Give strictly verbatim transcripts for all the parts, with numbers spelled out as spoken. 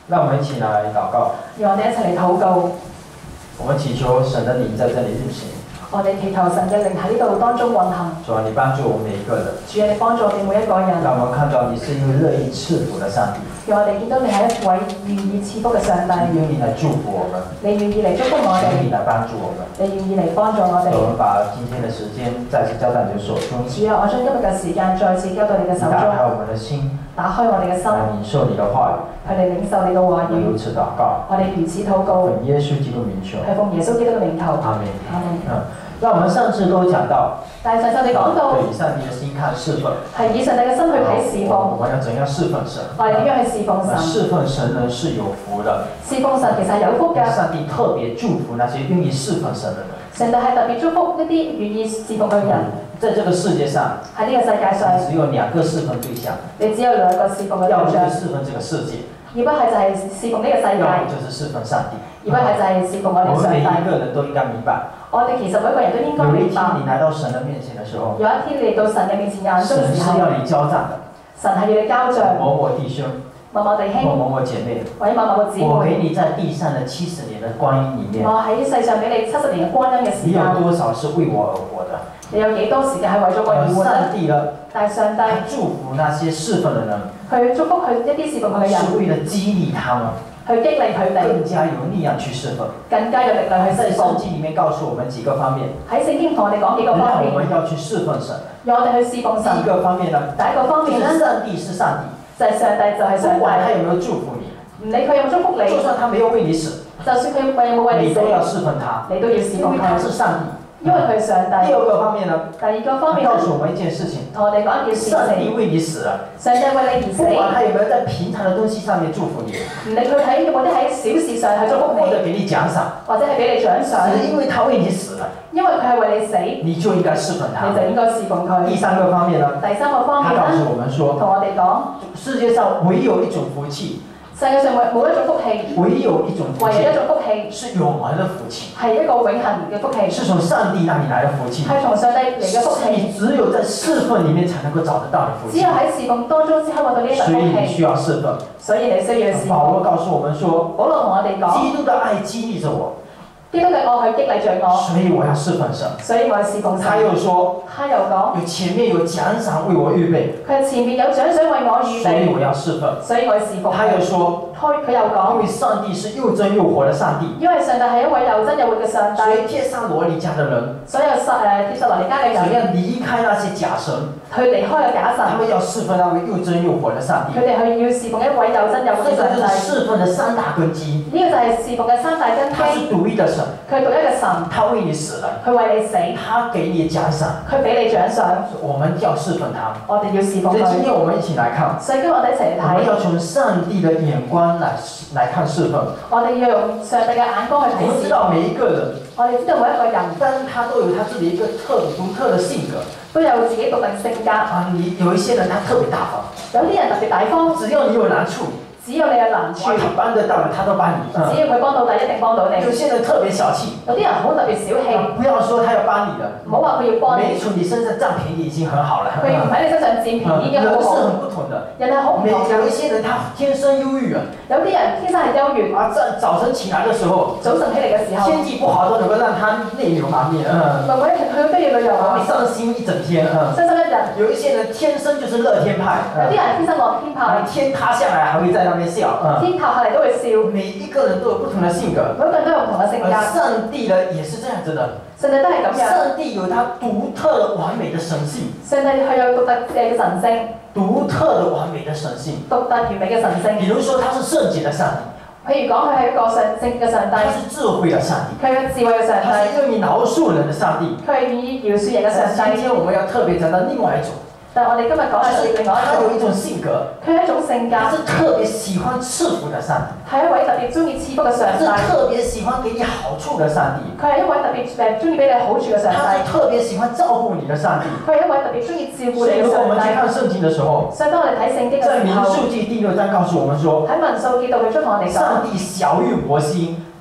讓我們一起來禱告。 讓我哋一齊嚟禱告。 我們祈求神的靈在這裡運行。 我哋祈求神嘅靈喺呢度當中運行。 主啊，你幫助我們每一個人。 主啊，你幫助我哋每一個人。 讓我們看到你是一位樂意賜福的上帝。 讓我哋見到你係一位願意賜福嘅上帝。 你願意來祝福我們。你願意嚟祝福我哋。你願意來幫助我們。 你願意嚟幫助我哋。 我們把今天的時間再次交在你的手中。 主啊，我將今日嘅時間再次交到你嘅手中。 打開我們的心。 打開我哋嘅心。 來領受你的話語。 佢哋領受你嘅話語。 如此禱告。 我哋如此禱告。 奉耶穌基督名求。 係奉耶穌基督嘅名求。 阿門。 阿門。 嗯。那我們上次都講到， 但係上次你講到， 對以上帝的心看侍奉， 係以上帝嘅心去睇侍奉。 我們要怎樣侍奉神？ 我哋點樣去侍奉神？ 侍奉神呢是有福的。 侍奉神其實係有福嘅。 上帝特別祝福那些願意侍奉神的人。 上帝係特別祝福一啲願意侍奉嘅人。 在這個世界上， 喺呢個世界上， 只有兩個侍奉對象。 你只有兩個侍奉嘅對象。 要不就侍奉這個世界， 而不係就係侍奉呢個世界。 要不就是侍奉上帝。 而不係就係侍奉我哋上帝。 我們每一個人都應該明白。 我哋其實每一個人都應該明白。 有一天你來到神的面前的時候， 有一天你嚟到神嘅面前眼中嘅時候， 神是要你交賬的。 神係要你交賬。 某某弟兄， 某某弟兄， 某某姐妹， 或者某某個姊妹。 我給你在地上的七十年的光陰裡面， 我喺世上俾你七十年嘅光陰嘅時間。 你有多少是為我而活的？ 你有幾多時間係為咗我而活呢？ 上帝呢？ 但係上帝祝福那些侍奉的人， 去祝福佢一啲侍奉佢嘅人， 是為了激勵他們。 去激勵佢哋更加有力量去侍奉， 更加有力量去侍奉。 在聖經裡面告訴我們幾個方面。 喺聖經同我哋講幾個方面。 我們要去侍奉神。 讓我哋去侍奉神。 第一個方面呢？ 第一個方面呢？ 就是上帝是上帝， 就係上帝就係上帝。 不管他有沒有祝福你， 唔理佢有冇祝福你， 就算他沒有為你死， 就算佢有冇為你死， 你都要侍奉他， 你都要侍奉佢。 因為他是上帝。 因為佢係上帝。 第二個方面呢？ 第二個方面告訴我們一件事情， 同我哋講一件事情。 上帝為你死了， 上帝為你而死。 不管他有沒有在平常的東西上面祝福你， 唔理佢喺或者喺小事上去祝福你， 或者給你獎賞， 或者係俾你獎賞， 只是因為他為你死了， 因為佢係為你死， 你就應該侍奉他， 你就應該侍奉佢。 第三個方面呢？ 第三個方面呢？ 他告訴我們說， 同我哋講， 世界上唯有一種福氣。 世界上冇冇一種福氣， 唯有一種福氣， 唯有一種福氣是永恆的福氣， 係一個永恆嘅福氣， 是從上帝那裡來的福氣， 係從上帝嚟嘅福氣， 你只有在侍奉裡面才能夠找得到的福氣， 只有喺侍奉當中先可以揾到呢一種福氣， 所以你需要侍奉， 所以你需要侍奉。 保羅告訴我們說， 保羅同我哋講， 基督的愛激勵着我。 基督嘅愛去激勵着我， 所以我要侍奉神。 所以我要侍奉神。 他又說， 他又講， 有前面有獎賞為我預備。 佢前面有獎賞為我預備。 所以我要侍奉。 所以我要侍奉。 他又說， 佢又講， 因為上帝是又真又活的上帝。 因為上帝係一位又真又活嘅上帝。 所以帖撒羅尼迦的人， 所有撒誒帖撒羅尼迦嘅人， 只要離開那些假神， 佢離開咗假神， 他們要侍奉那位又真又活的上帝。 佢哋去要侍奉一位又真又活嘅上帝。 這個就是侍奉的三大根基。 呢個就係侍奉嘅三大根基。 他是獨一的神， 佢係獨一嘅神， 他為你死了， 佢為你死， 他給你獎賞， 佢俾你獎賞。 我們要侍奉他， 我哋要侍奉佢。 所以今天我們一起來看， 所以今日我哋一齊嚟睇， 我們要從上帝的眼光來來看侍奉。 我哋要用上帝嘅眼光去睇侍奉。 我們知道每一個人， 我哋知道每一個人， 但他都有他自己一個特獨特的性格， 都有自己獨特性格。 啊，你有一些人他特別大方， 有啲人特別大方， 只要你有難處， 只要你有難處， 他幫得到的他都幫你。 只要佢幫到底，一定幫到你。 有些人特別小氣， 有啲人好特別小氣， 不要說他要幫你的， 唔好話佢要幫你， 沒從你身上佔便宜已經很好了。 佢唔喺你身上佔便宜已經好好。 人是很不同的， 人係好唔同嘅。 有一些人他天生憂鬱啊， 有啲人天生係憂鬱。 啊，在早晨起來的時候， 早晨起嚟嘅時候， 天氣不好都能夠讓他淚流滿面，嗯， 唔係每一日佢都要旅遊啊， 傷心一整天，嗯， 傷心一日。 有一些人天生就是樂天派， 有啲人天生樂天派， 天塌下來還會在那邊笑，嗯， 天塌下嚟都會笑。 每一個人都有不同的性格， 每個人都有唔同嘅性格。 上帝呢也是這樣子的， 上帝都係咁樣。 上帝有他獨特的完美的神性， 上帝佢有獨特嘅神性， 獨特的完美的神性， 獨特完美嘅神性。 比如說他是聖潔的上帝。 譬如講，佢係一個上聖嘅上帝， 他是智慧的上帝， 佢係智慧嘅上帝， 他是願意饒恕人的上帝， 佢係願意饒恕人嘅上帝。 今天我們要特別講到另外一種， 但係我哋今日講嘅係另外一種， 他有一種性格， 佢係一種性格， 他是特別喜歡賜福的上帝， 係一位特別中意賜福嘅上帝， 他是特別喜歡給你好處的上帝， 佢係一位特別誒中意俾你好處嘅上帝， 他是特別喜歡照顧你的上帝， 佢係一位特別中意照顧你嘅所以我們去上看聖經的時候， 所以當我哋睇聖經嘅在民時候， 數記第六章告訴我們說， 喺民數記度佢將同我哋講， 上帝曉諭伯心，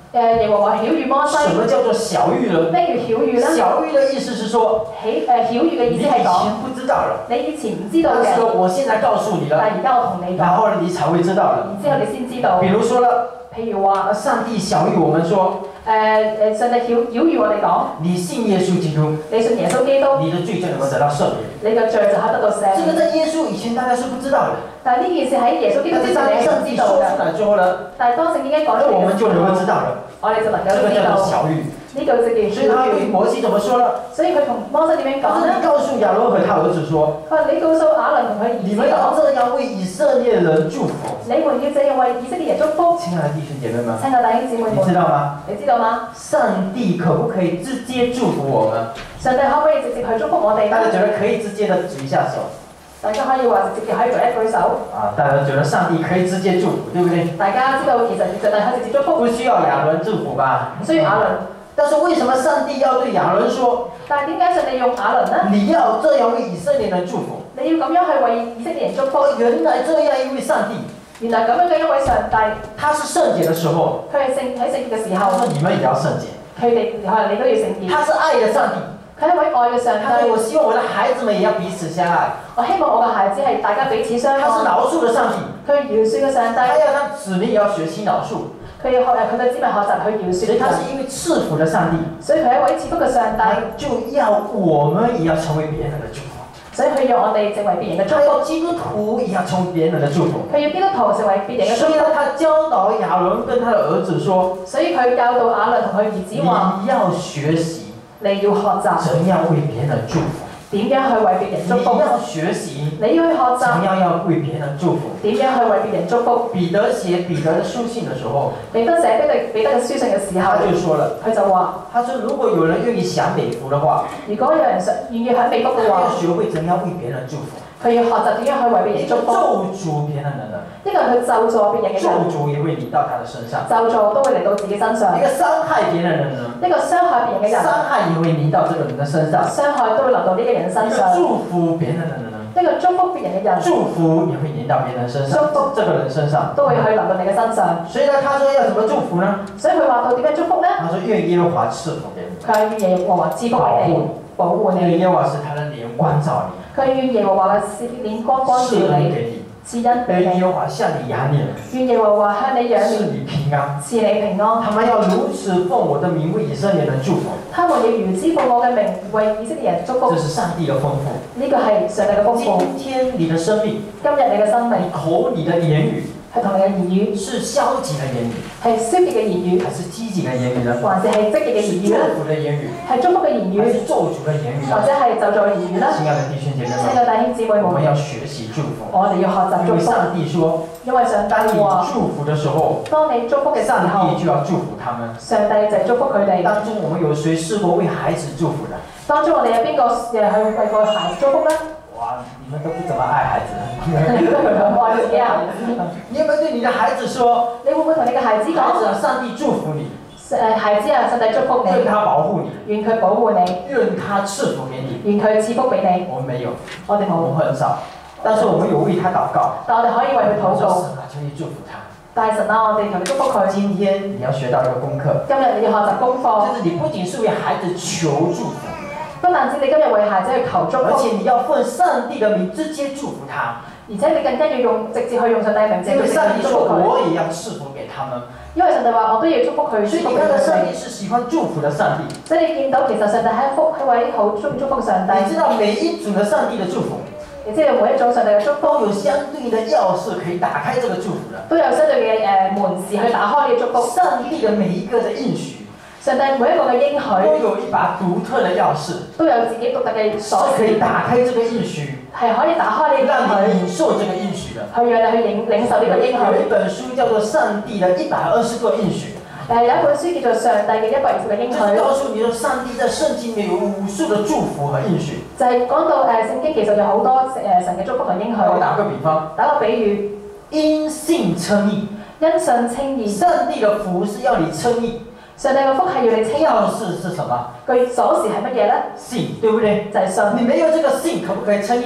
誒耶和華曉喻摩西。 什麼叫做曉喻呢？ 咩叫曉喻咧？ 曉喻的意思是說， 曉誒曉喻嘅意思係講， 你以前不知道了， 你以前唔知道嘅， 但是我現在告訴你了， 但係而家我同你講， 然後你才會知道了。 然之後你先知道。 比如說了， 譬如話， 上帝曉喻我們說， 誒誒上帝曉曉喻我哋講， 你信耶穌基督， 你信耶穌基督， 你的罪就能夠得到赦免。 你嘅罪就可以得到赦免。 這個在耶穌以前大家是不知道的， 但係呢件事喺耶穌基督之前你係唔知道嘅。 出來之後呢， 但係當聖經一講出那我嚟嘅時候， 們就能夠知道了。 我哋就能夠這個知道叫做曉喻。 呢個就叫所以他對曉喻。 摩西怎麼說呢？ 所以佢同摩西點樣講咧？ 他說你告訴亞倫和他兒子說， 佢話你告訴亞倫同佢兒子你們要講， 這樣為以色列人祝福。 你們要這樣為以色列人祝福。 親愛的弟兄姐妹們， 親愛弟兄姊妹們， 你知道嗎？ 你知道嗎？ 上帝可不可以直接祝福我們？ 上帝可唔可以直接去祝福我哋？ 大家覺得可以直接的舉一下手。 大家可以話直接可以舉一舉手。 啊，大家覺得上帝可以直接祝福，對不對？ 大家知道其實上帝可以直接祝福， 不需要亞倫祝福吧？ 唔需要亞倫。 但是為什麼上帝要對亞倫說？ 但係點解上帝用亞倫呢？ 你要這樣為以色列人祝福。 你要咁樣去為以色列人祝福。 原來這樣一位上帝， 原來咁樣嘅一位上帝， 他是聖潔的時候， 佢係聖喺聖潔嘅時候， 他說你們也要聖潔。 佢哋可能你都要聖潔。 他是愛的上帝， 佢係一位愛嘅上他說帝。 我希望我的孩子們也要彼此相愛。 我希望我嘅孩子係大家彼此相愛。 他是饒恕的上帝， 佢係饒恕嘅上帝。 他要他子民也要學習饒恕。 佢要學誒佢嘅子民學習去饒恕所以他人。 是一位賜福的上帝， 所以佢係一位賜福嘅上帝。 就要我們也要成為別人的祝福。 所以佢要我哋成為別人嘅祝他要福。 基督徒也要成為別人的祝福。 佢要基督徒成為別人嘅祝福。 所以呢，他教導亞倫跟他的兒子說： 所以佢教導亞倫同佢兒子話： 你要學習， 你要學習怎樣為別人祝福。 點樣去為別人祝福？ 你要學習， 你要去學習怎樣要為別人祝福。 點樣去為別人祝福？ 彼得寫彼得的書信的時候， 彼得寫彼得彼得嘅書信嘅時候， 他就說了， 佢就話： 他說如果有人願意享美福的話， 如果有人想願意享美福嘅話， 他要學會怎樣為別人祝福。 佢要學習點樣去為別人祝福。 咒詛別人的人， 呢個係佢咒詛別人嘅咒人， 詛也會臨到他的身上。 咒詛都會嚟到自己身上。 一個傷害別人的人呢， 呢個傷害別人嘅人， 傷害也會臨到這個人的身上。 傷害都會臨到呢個人身上。 祝福別人的人呢， 呢個祝福別人嘅人， 祝福也會臨到別人身上，祝福這個人身上， 都會去臨到你嘅身上。 所以呢，他說要怎麼祝福呢？ 所以佢話到點樣祝福呢？ 他說願耶和華賜福給你， 佢係願耶和華賜福俾你，保護你。 願耶和華使他的臉關照你， 佢願耶和華嘅臉光光照賜恩你， 給你， 賜恩俾願你。 耶和華向你仰臉， 願耶和華向你仰賜臉， 你平安。 賜你平安。 他們要如此奉我的名為以色列人祝福， 他們要如此奉我嘅名為以色列人祝福。 這是上帝的豐富。 呢個係上帝嘅豐富。 今天你的生命， 今日你嘅生命你口你的言語係同你嘅言語是消極的言語， 係消極嘅言語， 還是積極的言語呢？ 還是係積極嘅是言語咧？ 祝福的言語， 係祝福嘅言語， 還是咒詛的言語或呢？ 者係咒詛嘅言語咧？ 親愛的弟兄姐妹親們， 愛弟兄姊妹們， 我們要學習祝福， 我哋要學習因為祝福， 上帝說， 因為上當你帝話， 祝福的時候， 當你祝福嘅時上候帝，就要祝福他們。 上帝就係祝福佢哋。 當中我們有誰試過為孩子祝福的？ 當中我哋有邊個誒去為個孩子祝福咧？ 哇，你們都不怎麼愛孩子。 愛自己嘅孩子。 你有沒有對你的孩子說？ 你會唔會同你嘅孩子孩子講？ 啊，上帝祝福你， 誒孩子啊，上帝祝福願你， 他保護你， 願佢保護你， 願他賜福給你。 願佢賜福俾你。 我們沒有， 我哋我們冇， 很少，但是我們有為他禱告。 但我哋可以為佢禱告。 神啊，求你祝福他。 大神啊，我哋求你祝福佢。 今天你要學到一個功課， 今日你要學習功課， 就是你不僅是為孩子求祝福， 不但止你今日為孩子去求祝福， 而且你要奉上帝的名直接祝福他。 而且你更加要用直接去用上帝嘅名字去因為上帝說祝福佢。 我也要賜福給他們， 因為上帝話我都要祝福佢， 所以祝福你看到上佢帝是喜歡祝福的上帝。 所以你見到其實上帝係一福一位好中意祝福上帝。 你知道每一種的上帝的祝福你知道每一種上帝嘅祝福都有相對的鑰匙可以打開這個祝福的。 都有相對嘅誒門匙去打開呢個祝福。 上帝的每一個的應許上帝每一個嘅應都許有一把獨特的鑰匙， 都有自己獨特嘅鎖是可以匙， 打開這個應許， 係可以打開呢個讓應許， 你領受這個應許的。 去讓你去領領受呢個應有一許。 本書叫做《上帝的一百二十個應許》。 誒有一本書叫做《上帝嘅一百二十個應許》， 就是告訴你說，上帝在聖經裡面有無數的祝福和應許。 就係講到誒聖經其實有好多誒神嘅祝福同應許。 我打個比方， 打個比喻， 因信稱義， 因信稱義。 上帝的福是要你稱義， 上帝嘅福係要你稱義。 鑰匙是什麼？ 佢鎖匙係乜嘢咧？ 信，對不對？ 就係信。 你沒有這個信，可不可以稱義？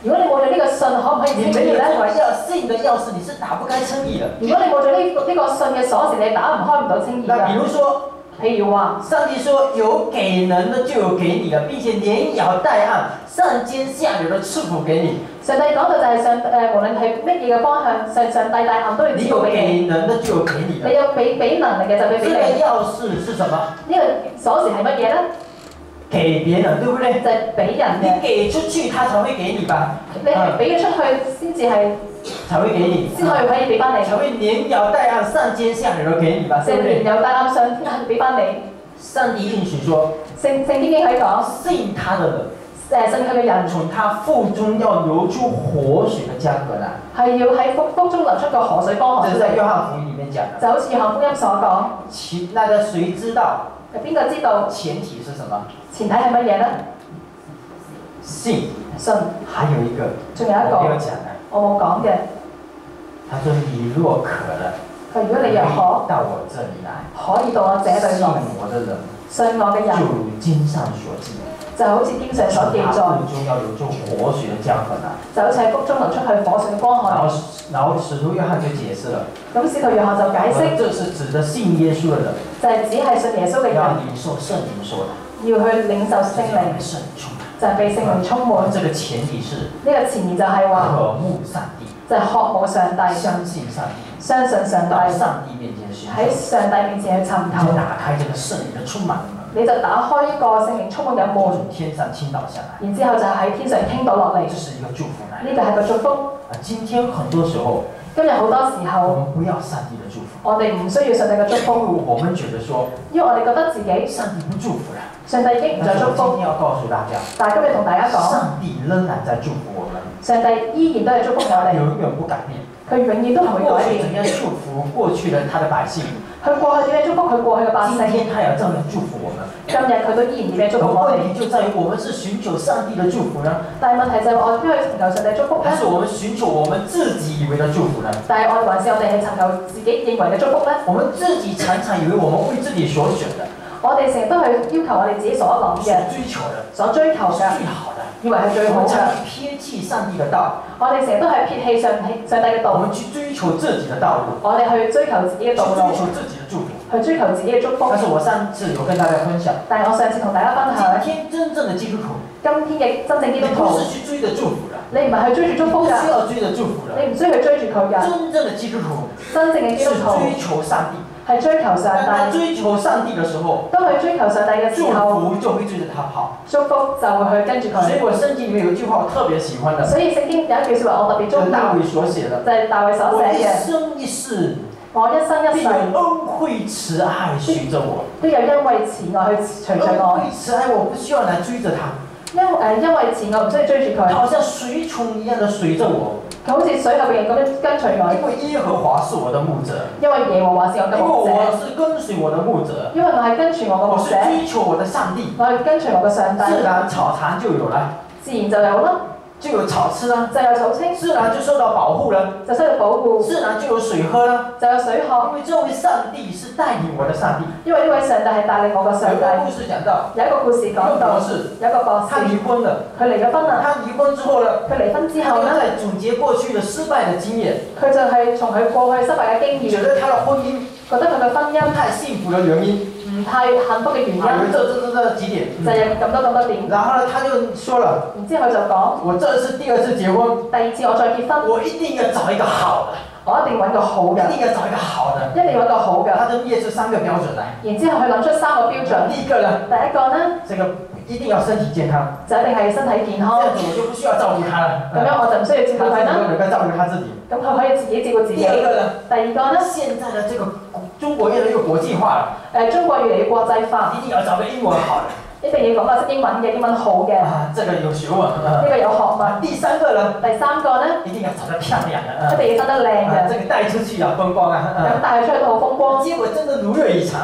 如果你冇咗呢個信，可唔可以你稱義咧？ 没有这把钥信的钥匙，你是打不开称义的。 如果你冇咗呢呢個信嘅鎖匙，你打唔開唔到稱義那比㗎。 如說， 譬如話， 上帝說有給人的就有給你的，並且連搖帶按、上尖下流的賜福給你。 上帝講到就係上誒，無論係乜嘢嘅方向，上上帝大暗都要你有賜福俾你。 給人的就有給你的。 你有俾俾能力嘅就俾俾這個你。 鑰匙是什麼？ 呢個鎖匙係乜嘢咧？ 給別人，對不對？ 就係俾人你嘅。 給出去，他才會給你吧？ 你係俾咗出去先至係才會給你， 先可以可以俾翻你。 才會連搖帶按、上尖下流的給你吧？ 即係對不對？ 有大暗上天俾翻你。 上帝應許說， 聖聖經經喺講， 信他的人， 誒信佢嘅人從他腹中要流出活水的江河來。 係要喺腹腹中流出個河水江河出這是在約嚟。 翰福音裡面講的。 就好似約翰福音所講， 其那個誰知道？ 邊個知道前提是什麼？ 前提係乜嘢咧？ 信。 信。 還有一個， 仲有一我沒有個講的。 我冇講嘅。 他說：你若渴了， 佢如果你若渴， 到我這裡來， 可以到我這裡信來。 我的人， 信我嘅人就如經上所記， 就好似經上所記載， 從他腹中要流出活水的江河來。 就好似喺腹中流出去火水嘅江河。 然後，然後使徒約翰就解釋了。 咁使徒約翰就解釋， 這是指的信耶穌的人， 就係只係信耶穌嘅人要領受聖靈說的， 要去領受聖靈， 聖靈充滿。 就係被聖靈充滿。 這個前提是呢個前提就係話， 渴慕上帝， 就係渴慕上帝， 相信上帝， 相信上到帝， 上帝面前尋喺求， 上帝面前去尋就求， 打開這個聖靈的充滿的門。 你就打開一個聖靈充滿嘅門， 從天上傾倒下來， 然之後就喺天上傾倒落嚟。 這是一個祝福來。 呢個係個祝福。 啊，今天很多時候， 今日好多時我候， 們不要上帝的祝福， 我哋唔需要上帝嘅祝因福， 為我們覺得說， 因為我哋覺得自己上帝不祝福了。 上帝已經唔再祝福。 但是我今天要告訴大家， 但係今日同大家講， 上帝仍然在祝福我們， 上帝依然都係祝福我哋， 永遠不改變。 佢永遠都唔他會改變。 過去怎樣祝福過去的他的百姓， 佢過去點樣祝福佢過去嘅百今姓， 天他也照樣祝福我們。 今日佢都依然點樣祝福我問哋。 題就在於我們是尋求上帝的祝福呢， 但係問題就係我邊去尋求上帝祝福咧還？是我們尋求我們自己以為的祝福呢？ 但係我哋還是我哋係尋求自己認為嘅祝福咧？ 我們自己常常以為我們為自己所選的， 我哋成日都係要求我哋自己所諗所嘅、 追求的， 所追求是嘅， 最好的。 以為係最好嘅。 我們常常撇棄上帝的道， 我哋成日都係撇棄上上帝嘅道， 我們去追求自己的道路， 我哋去追求自己嘅去道路， 追求自己的祝福。 去追求自己嘅祝福但。是我上次有跟大家分享， 但係我上次同大家分享， 今天真正的基督徒， 今天嘅真正基督徒， 你不是去追着祝福的， 你唔係去追住祝福㗎， 不是要追着祝福的， 你唔需要去追住佢㗎。 真正的基督徒真正嘅基是督徒追求上帝。 係追求上當他帝， 追求上帝的時候， 當佢追求上帝嘅時祝候， 福就會追着他跑。 祝福就會去跟住所以佢。 我聖經裡面有一句話我特別喜歡的， 所以聖經有一句説話我特別中意， 就是大衛所寫的。 就係大衛所我一寫嘅： 生一世我一生一必有世恩惠慈愛隨着我。 都有因為慈愛去隨着恩我， 惠慈愛我不需要來追着他， 因誒因為慈愛唔需要追住佢， 他好像隨從一樣的隨着我。 佢好似水後邊咁樣跟隨我， 因為耶和華是我的牧者， 因為耶和華是我嘅因為牧者， 我是跟隨我的牧者， 因為我係跟隨我嘅我是牧者， 追求我的上帝， 我係跟隨我嘅上帝， 自然草場就有了， 自然就有啦， 就有草吃啦， 就有草青， 自然就受到保護了， 就需要保護， 自然就有水喝了。 就有水喝， 因為這位上帝是帶領我的上帝。 因為呢位上帝係帶領我嘅上有個故帝。 事講到， 有一個故事有個講到博，士， 有一個博他士， 離婚了， 佢離咗婚啦， 他離婚之後呢， 佢離婚之他就後呢， 在總結過去的失敗的經驗， 佢就係從佢過去失敗嘅經驗， 覺得他的婚姻覺得佢嘅婚姻不太幸福的原因， 唔太幸福嘅原因， 啊，有這這這這幾點。 就有咁多咁多點。 然後呢，他就說了， 然之後佢就講： 我這是第二次結婚， 第二次我再結婚， 我一定要找一個好的， 我一定揾個好嘅， 一定要找一個好的。 一定揾個好嘅。 他就列出三個標準來。 然之後佢諗出三個標準。 第一個呢， 第一個呢， 這個一定要身體健康， 就一定係身體健康。 這樣子我就不需要照顧他了。 咁樣我就唔需要照顧佢啦。 他能夠照顧他自己。 咁佢可以自己照顧自己。 第二個呢， 第二個呢， 現在的這個中國越來越國際化了， 誒中國越嚟越國際化， 一定要找個英文好的。 一定要講個識英文嘅，英文好嘅，呢啊，這個有學問。啊、 個有學問。 第三個呢， 第三個呢， 一定要長得漂亮的。啊一定要生得靚啊， 嘅， 這個帶出去啊，風光啊。 咁帶佢出去都好風光。 結果真的如願以償。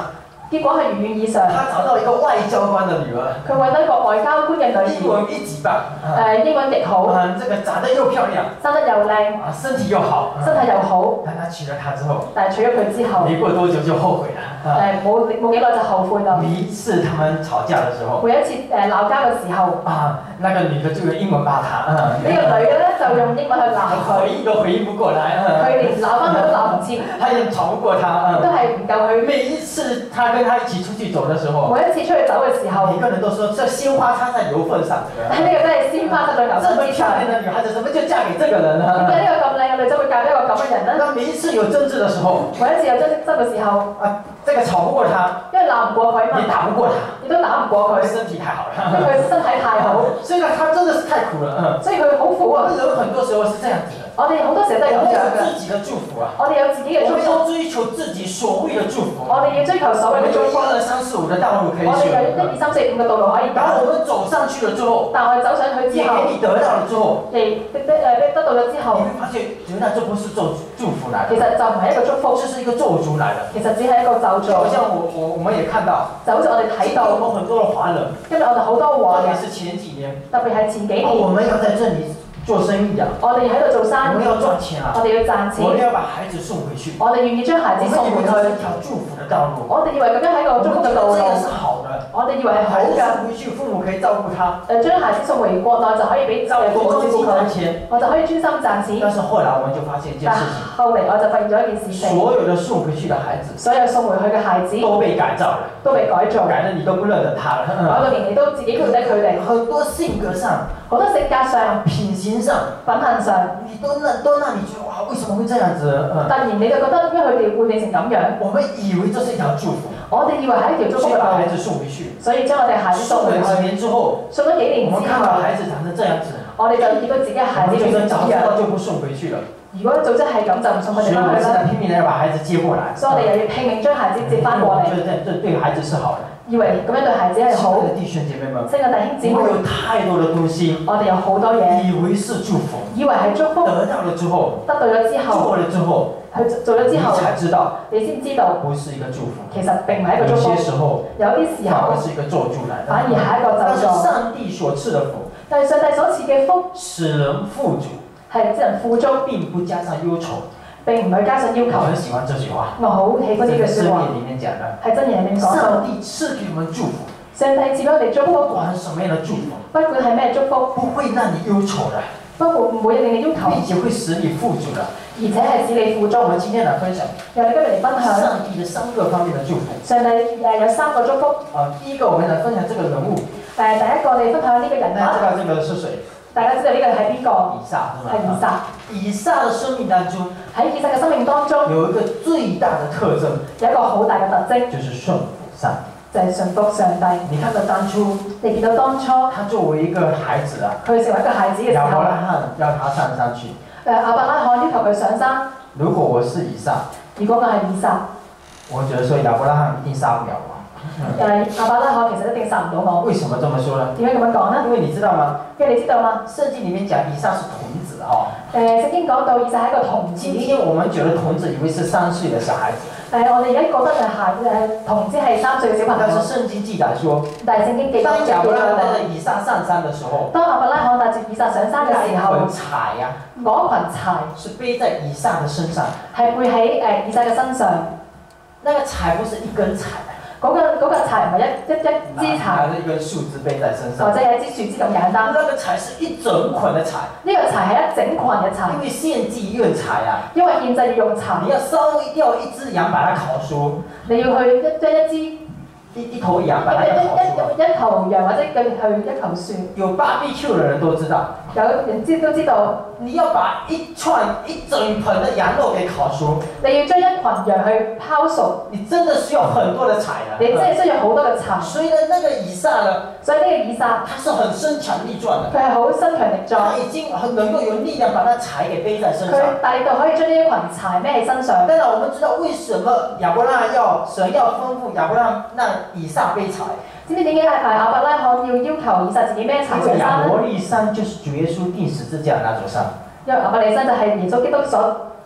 結果係如願以償。 他找到一個外交官的女兒， 佢揾到一個外交官嘅女兒， 英文一級棒， 誒英文極好， 啊，這個長得又漂亮， 生得又靚， 啊，身體又好， 身體又好。 但他娶了她之後， 但係娶咗佢之後， 沒過多久就後悔了。 誒冇冇幾耐就後悔啦。 每一次他們吵架的時候， 每一次誒鬧交嘅時候， 啊，那個女的就用英文罵他，啊， 呢個女嘅咧就用英文去鬧佢， 回應都回應不過來， 佢連鬧翻佢都鬧唔切， 他也吵不過他， 都係唔夠佢。 每一次他跟他一起出去走的時候， 每一次出去走嘅時候， 每個人都說這鮮花插在牛糞上，這個， 呢個真係鮮花插在牛糞之上。 這麼漂亮的女孩子，怎麼就嫁給這個人呢？ 點解呢個咁靚嘅女仔會嫁俾一個咁嘅人呢？ 那每一次有爭執的時候， 每一次有爭執嘅時候， 啊，這個吵不過他， 因為鬧唔過佢嘛， 也打不過他， 亦都打唔過佢， 身體太好了， 因為佢身體太好， 所以呢，他真的是太苦了，嗯， 所以佢好苦啊。 人很多時候是這樣子的， 我哋好多時候都係咁我們樣嘅， 有自己的祝福啊， 我哋有自己嘅祝我們要福， 追求自己所謂的祝福， 我哋要追求所謂嘅祝福。 一二三四五的道路可以我哋有一選， 二三四五嘅道路可以然後揀， 我們走上去了之後， 但我哋走上去之也後， 給你得到了之後， 嚟得得誒得到咗之後， 你會發現原來這不是祝祝福來的， 其實就唔係一個祝福， 這是一個咒詛來的。 其實只係一個咒詛。 就好像我我我們也看到， 就好似我哋睇到， 我們很多的華人， 今日我哋好多華人， 特別是前幾年， 特別係前幾年， 我們要在這裡做生意啊， 我哋喺度做我生意， 們要賺錢啊， 我哋要賺錢， 我們要把孩子送回去， 我哋願意將孩子送回去， 我們以為這是一條祝福的道路， 我哋以為咁樣係一個祝福嘅道路， 這個是好的， 我哋以為係好孩子嘅。 送回去，父母可以照顧他， 誒將孩子送回國內就可以俾照誒父母照顧佢， 賺錢。 我就可以專心賺錢。 但是後來我們就發現一件但事情， 後嚟我就發現咗一件事情， 所有的送回去的孩子所有送回去嘅孩子都被改造了， 都被改造， 改得你都不認得他了。 改到連你都自己認得佢哋， 很多性格上、 好多性格上、 品行上、 品行上， 你都讓都讓你覺得哇，為什麼會這樣子？嗯突然你就覺得，因為佢哋會變成咁樣， 我們以為這是一條祝福， 我哋以為係一條祝福嘅道路， 所以把孩子送回去。 所以將我哋孩子送送了幾回去。 年之後， 送咗幾年之我們看到後， 孩子長成這樣子， 我哋就見到自己嘅孩子我們覺得早知變成咁樣。 道就不送回去了。 如果組織係咁，就唔送佢哋所以我們翻去啦。 現在拼命地要把孩子接過來。 所以我哋又要拼命將孩子接翻過嚟， 覺得這這對孩子是好的。 以為咁樣對孩子係好。 親愛的弟兄姐妹們， 親愛弟兄姊妹， 我們有太多的東西， 我哋有好多嘢， 以為是祝福， 以為係祝福， 得到了之後， 得到咗之後， 做了之後， 去做咗之後， 你才知道， 你先知道， 不是一個祝福。 其實並唔係一個祝福。 有些時候， 有啲時候反而是一個咒詛來的。 反而係一個但是咒詛。 上帝所賜的福， 但係上帝所賜嘅福使人富足， 係使人富足， 並不加上憂愁。 並唔係加上要求。 我很喜歡這句話， 我好喜歡呢句説話， 箴言裡面講的。 係真言裡面講到， 上帝賜給我們祝福， 上帝賜俾我哋祝不福， 管什麼樣的祝福， 不管係咩祝福， 不會讓你憂愁的， 不過唔會令你要求， 並且會使你富足的。 而且係使你富足。 我們今天來分享由你今日嚟分享上帝的三個方面的祝福。 上帝誒有三個祝福。 啊，第一個我們來分享這個人物。 誒，第一個我哋分享呢個人大家知物， 道這個是誰？ 大家知道呢個係邊個？ 以撒，是吧？ 係以撒。 以撒的生命當中， 喺以撒嘅生命當中， 有一個最大的特徵， 有一個好大嘅特徵， 就是順服上帝。 就係順服上帝。 你看到當初， 你見到當初他作為一個孩子啊， 佢成為一個孩子嘅時候， 亞伯拉罕要他上山去。 誒亞伯拉罕要求佢上山。 如果我是以撒， 如果我係以撒， 我覺得說亞伯拉罕一定殺不了我。 誒亞伯拉罕其實一定殺唔到我。 為什麼這麼說呢？ 點解咁樣講呢？ 因為你知道嗎？ 因為你知道嗎？ 聖經裡面講以撒是童子哦。 誒聖經講到以撒係一個童子。 今天我們覺得童子以為是三歲的小孩子。 誒我哋而家覺得係孩誒童子係三歲嘅小朋友。 但是聖經記載說， 但係聖經記當亞伯拉罕帶載着以撒上山的時候， 當亞伯拉罕帶住以撒上山嘅時候， 那一捆柴呀， 嗰一群柴是背在以撒的身上。 係背喺誒以撒嘅身上。 那個柴不是一根柴， 嗰個嗰個柴唔係一一一支柴， 拿着一根樹枝背在身上。 或者係一支樹枝咁簡單。 那個柴是一整捆的柴， 呢個柴係一整群嘅柴， 因為獻祭用柴啊， 因為獻祭要用柴你，要燒掉一隻羊把它烤熟， 你要去一將一支一一一頭羊把它要烤熟。 一一頭羊或者去去一頭樹， 有 barbecue 的人都知道， 有人知都知道， 你要把一串一整盆的羊肉給烤熟， 你要將一群羊去拋熟， 你真的需要很多的柴的。 你真係需要好多嘅柴。 所以呢，那個以撒呢， 所以呢個以撒， 他是很身強力壯的， 佢係好身強力壯， 他已經很能夠有力量把那柴給背在身上。 佢大力到可以將呢一群柴孭喺身上。 當然，我們知道為什麼亞伯拉罕要神要吩咐亞伯拉罕讓以撒背柴， 知唔知點解係亞伯拉罕要要求以撒自己孭柴因為亞上山呢？ 伯利山就是主耶穌釘十字架的那座山。 因為亞伯利山就係耶穌基督所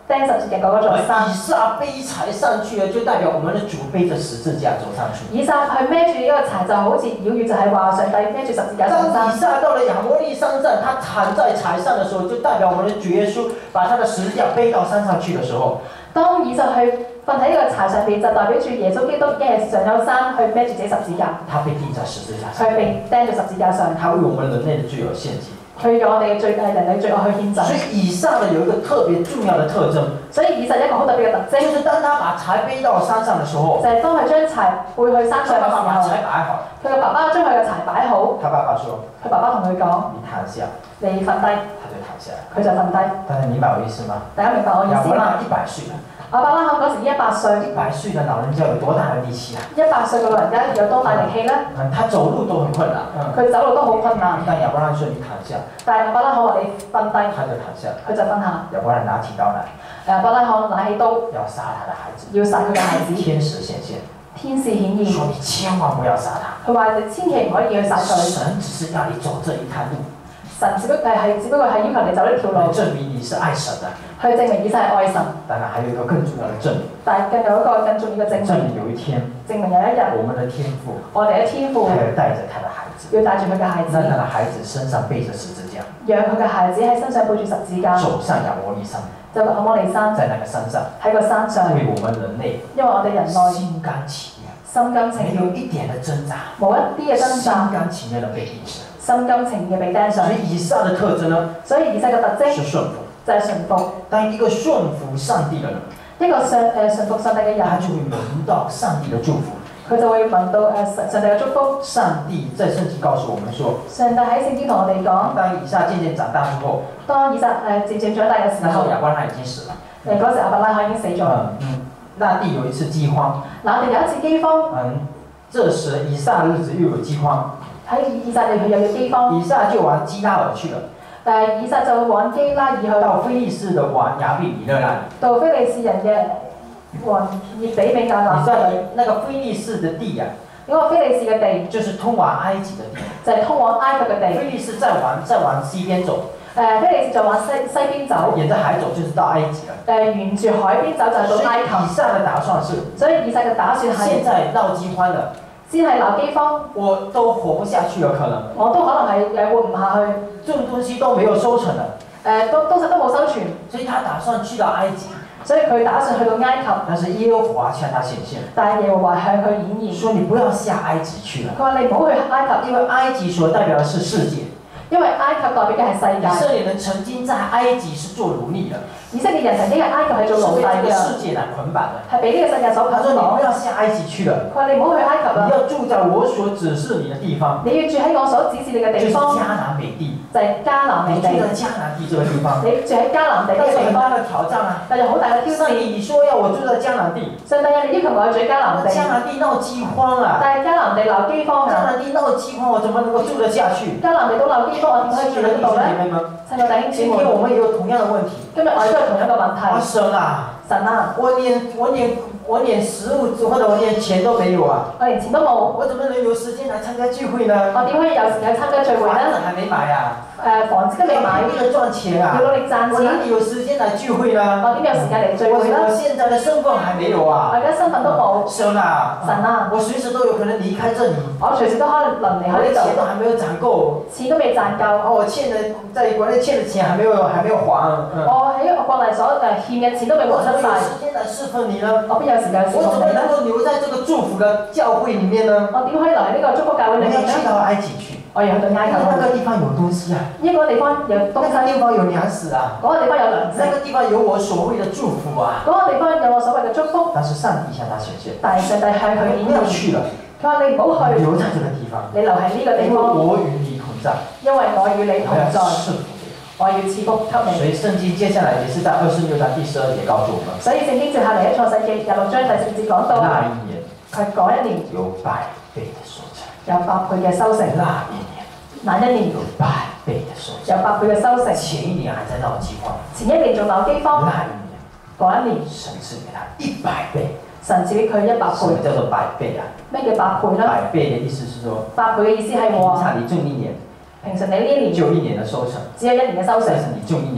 釘十字架嗰座山。 以撒背柴上去了，就代表我們的主背着十字架走上去。 以撒去孭住呢個柴就好似繞住，就係話上帝孭住十字架上山。 當以撒到了亞摩利山上，他躺在柴上的時候，就代表我們的主耶穌把他的十字架背到山上去的時候。 當以撒去瞓喺呢個柴上邊，就代表住耶穌基督一日上咗山去孭住自己十字架。 他被釘在十字架上。 佢被釘在十字架上。 他為我們人類的罪有獻祭。 佢用我哋嘅罪誒人類罪惡去獻祭。 所以以撒呢有一個特別重要的特徵。 所以以撒一個好特別嘅特徵， 就是當他把柴背到山上的時候， 就係當佢將柴背去山上嘅時候， 把柴擺好。 佢嘅爸爸將佢嘅柴擺好。 他爸爸說： 佢爸爸同佢講： 你躺下。 你瞓低。 他就躺下。 佢就瞓低。 大家明白我意思嗎？ 大家明白我意思嗎？ 亞伯拉罕一百歲啦。 亞伯拉罕嗰時一百歲。 一百歲嘅老人家有多大的力氣啊？ 一百歲嘅老人家有多大力氣咧？ 嗯，他走路都很困難。嗯， 佢走路都好困難。 但亞伯拉罕說：你躺下。 但係亞伯拉罕話你瞓低。 他就躺下。 佢就瞓下。 亞伯拉罕拿起刀來。 亞伯拉罕拿起刀。 要殺他的孩子。 要殺佢嘅孩子。天使顯現。 天使顯現。 說你千萬不要殺他。 佢話你千祈唔可以去殺佢。 神只是要你走這一條路。 神只不過係只不過係要求你走呢條路， 證明你是愛神的。 去證明以撒係愛神。 當然，還有一個更重要的證明。 但係更有一個更重要嘅證明。 證明有一天， 證明有一日， 我們的天父， 我哋嘅天父， 他要帶着他的孩子， 要帶住佢嘅孩子， 讓他的孩子身上背着十字架， 讓佢嘅孩子喺身上背住十字架， 走上亞摩利山， 就亞摩利山， 在那個山上， 喺個山上， 為我們人類， 因為我哋人類心甘情願， 心甘情願， 沒有一點的掙扎， 冇一啲嘅掙扎， 心甘情願的被釘上。 心甘情願嘅被釘上。 所以以撒的特徵呢？ 所以以撒嘅特徵是順服， 就係順服。 當一個順服上帝嘅人， 一個上誒順服上帝嘅人， 他就會聞到上帝嘅祝福。 佢就會聞到誒上帝嘅祝福。 上帝在聖經告訴我們說， 上帝喺聖經同我哋講， 當以撒漸漸長大之後， 當以撒誒漸漸長大嘅時候， 亞伯拉罕已經死了。 誒嗰時亞伯拉罕已經死咗。 嗯嗯，那地有一次饑荒。 那地有一次饑荒。 嗯，這時以撒日子又有饑荒。 喺以撒地佢又有饑荒。 以撒就往基拉爾去了。 誒，以撒就往基拉爾去。 到非利士的王亞比米勒那裡。 到非利士人嘅王葉比米亞那。 你知道那個非利士的地呀、啊？ 嗰個非利士嘅地， 就是通往埃及的地。 就係通往埃及嘅地。 非利士再往再往西邊走。 誒，非利士就往西西邊走。 沿着海走就是到埃及了。 誒，沿住海邊走就係到埃及。 以撒的打算是。 所以以撒嘅打算係。 現在鬧饑荒了。 先係鬧饑荒， 我都活不下去了，可能。 我都可能係誒活唔下去。 種東西都沒有收成了。 誒，都東西都冇收存。 所以他打算去到埃及。 所以佢打算去到埃及。 但是耶和華向他顯現。 但係耶和華向佢顯現。 說你不要下埃及去了。 佢話你唔好去埃及， 因為埃及所代表的是世界。 因為埃及代表嘅係世界。 以色列人曾經在埃及是做奴隸的。 以色列人曾經喺埃及係做奴隸嘅。 被這個世界來捆綁的。 係俾呢個世界所捆綁。 他說你不要下埃及去了。 佢話你唔好去埃及啦。 你要住在我所指示你的地方。 你要住喺我所指示你嘅地方。 就是迦南美地。 就係迦南美地。 你住在迦南地這個地方。 你住喺迦南地呢個地方。 很大的挑戰啊！ 但係好大嘅挑戰。 上帝，你說要我住在迦南地。 上帝啊，你要求我住喺迦南地。 迦南地鬧饑荒啊！ 但係迦南地鬧饑荒啊！ 迦南地鬧饑荒，我怎麼能夠住得下去？ 迦南地都鬧饑荒，我點可以住喺度咧？親愛弟兄姊妹， 今天我們也有同樣的問題。 今日我哋都有同一個問題。 神啊！ 神啊！ 我連我連我連食物或者我連錢都沒有啊！ 我連錢都冇， 我怎麼能有時間來參加聚會呢？ 我點可以有時間參加聚會呢？ 房子還沒買啊！ 誒，房子都未買， 努力賺錢啊！ 要努力賺錢。 我哪裡有時間來聚會呢？ 我點有時間嚟聚會呢？ 我現在的身份還沒有啊！ 我而家身份都冇。 神啊！ 神啊！ 我隨時都有可能離開這裡。我隨時都可能離開呢度。 錢都還沒有賺夠。 錢都未賺夠。 我欠的在國內欠的錢還沒有還沒有還。 我喺國內所誒欠嘅錢都未還得晒。 我有時間來侍奉你呢？ 我邊有時間侍奉你呢？ 我怎麼能夠留在這個祝福的教會裡面呢？ 我點可以留喺呢個祝福教會裡面呢？ 我要去到埃及去。 我要去到埃及。 那個地方有東西啊。 呢個地方有東西。 那個地方有糧食啊。 嗰個地方有糧食。 那個地方有我所謂的祝福啊。 嗰個地方有我所謂嘅祝福。 但是上帝向他顯現。 但係上帝向佢顯現。 不要去了。 佢話你唔好去。 留在這個地方。 你留喺呢個地方。 因為我與你同在。因為我與你同在。 我要賜福給你。 所以聖經接下來也是在二十六章第十二節告訴我們。 所以聖經接下嚟喺創世記廿六章第十節講到。 那一年。 係嗰一年。 有百倍的收成。 有百倍嘅收成。 那一年。 那一年。 有百倍的收成。 有百倍嘅收成。 前一年還在鬧饑荒。 前一年仲鬧饑荒。 那一年。 嗰一年。 神賜給他一百倍。 神賜俾佢一百倍。 什麼叫做百倍啊？ 咩叫百倍咧？ 百倍嘅意思是說。 百倍嘅意思係話。 平常你種一年。 平常你呢一年。 就一年的收成。 只有一年嘅收成。 但是你種一年。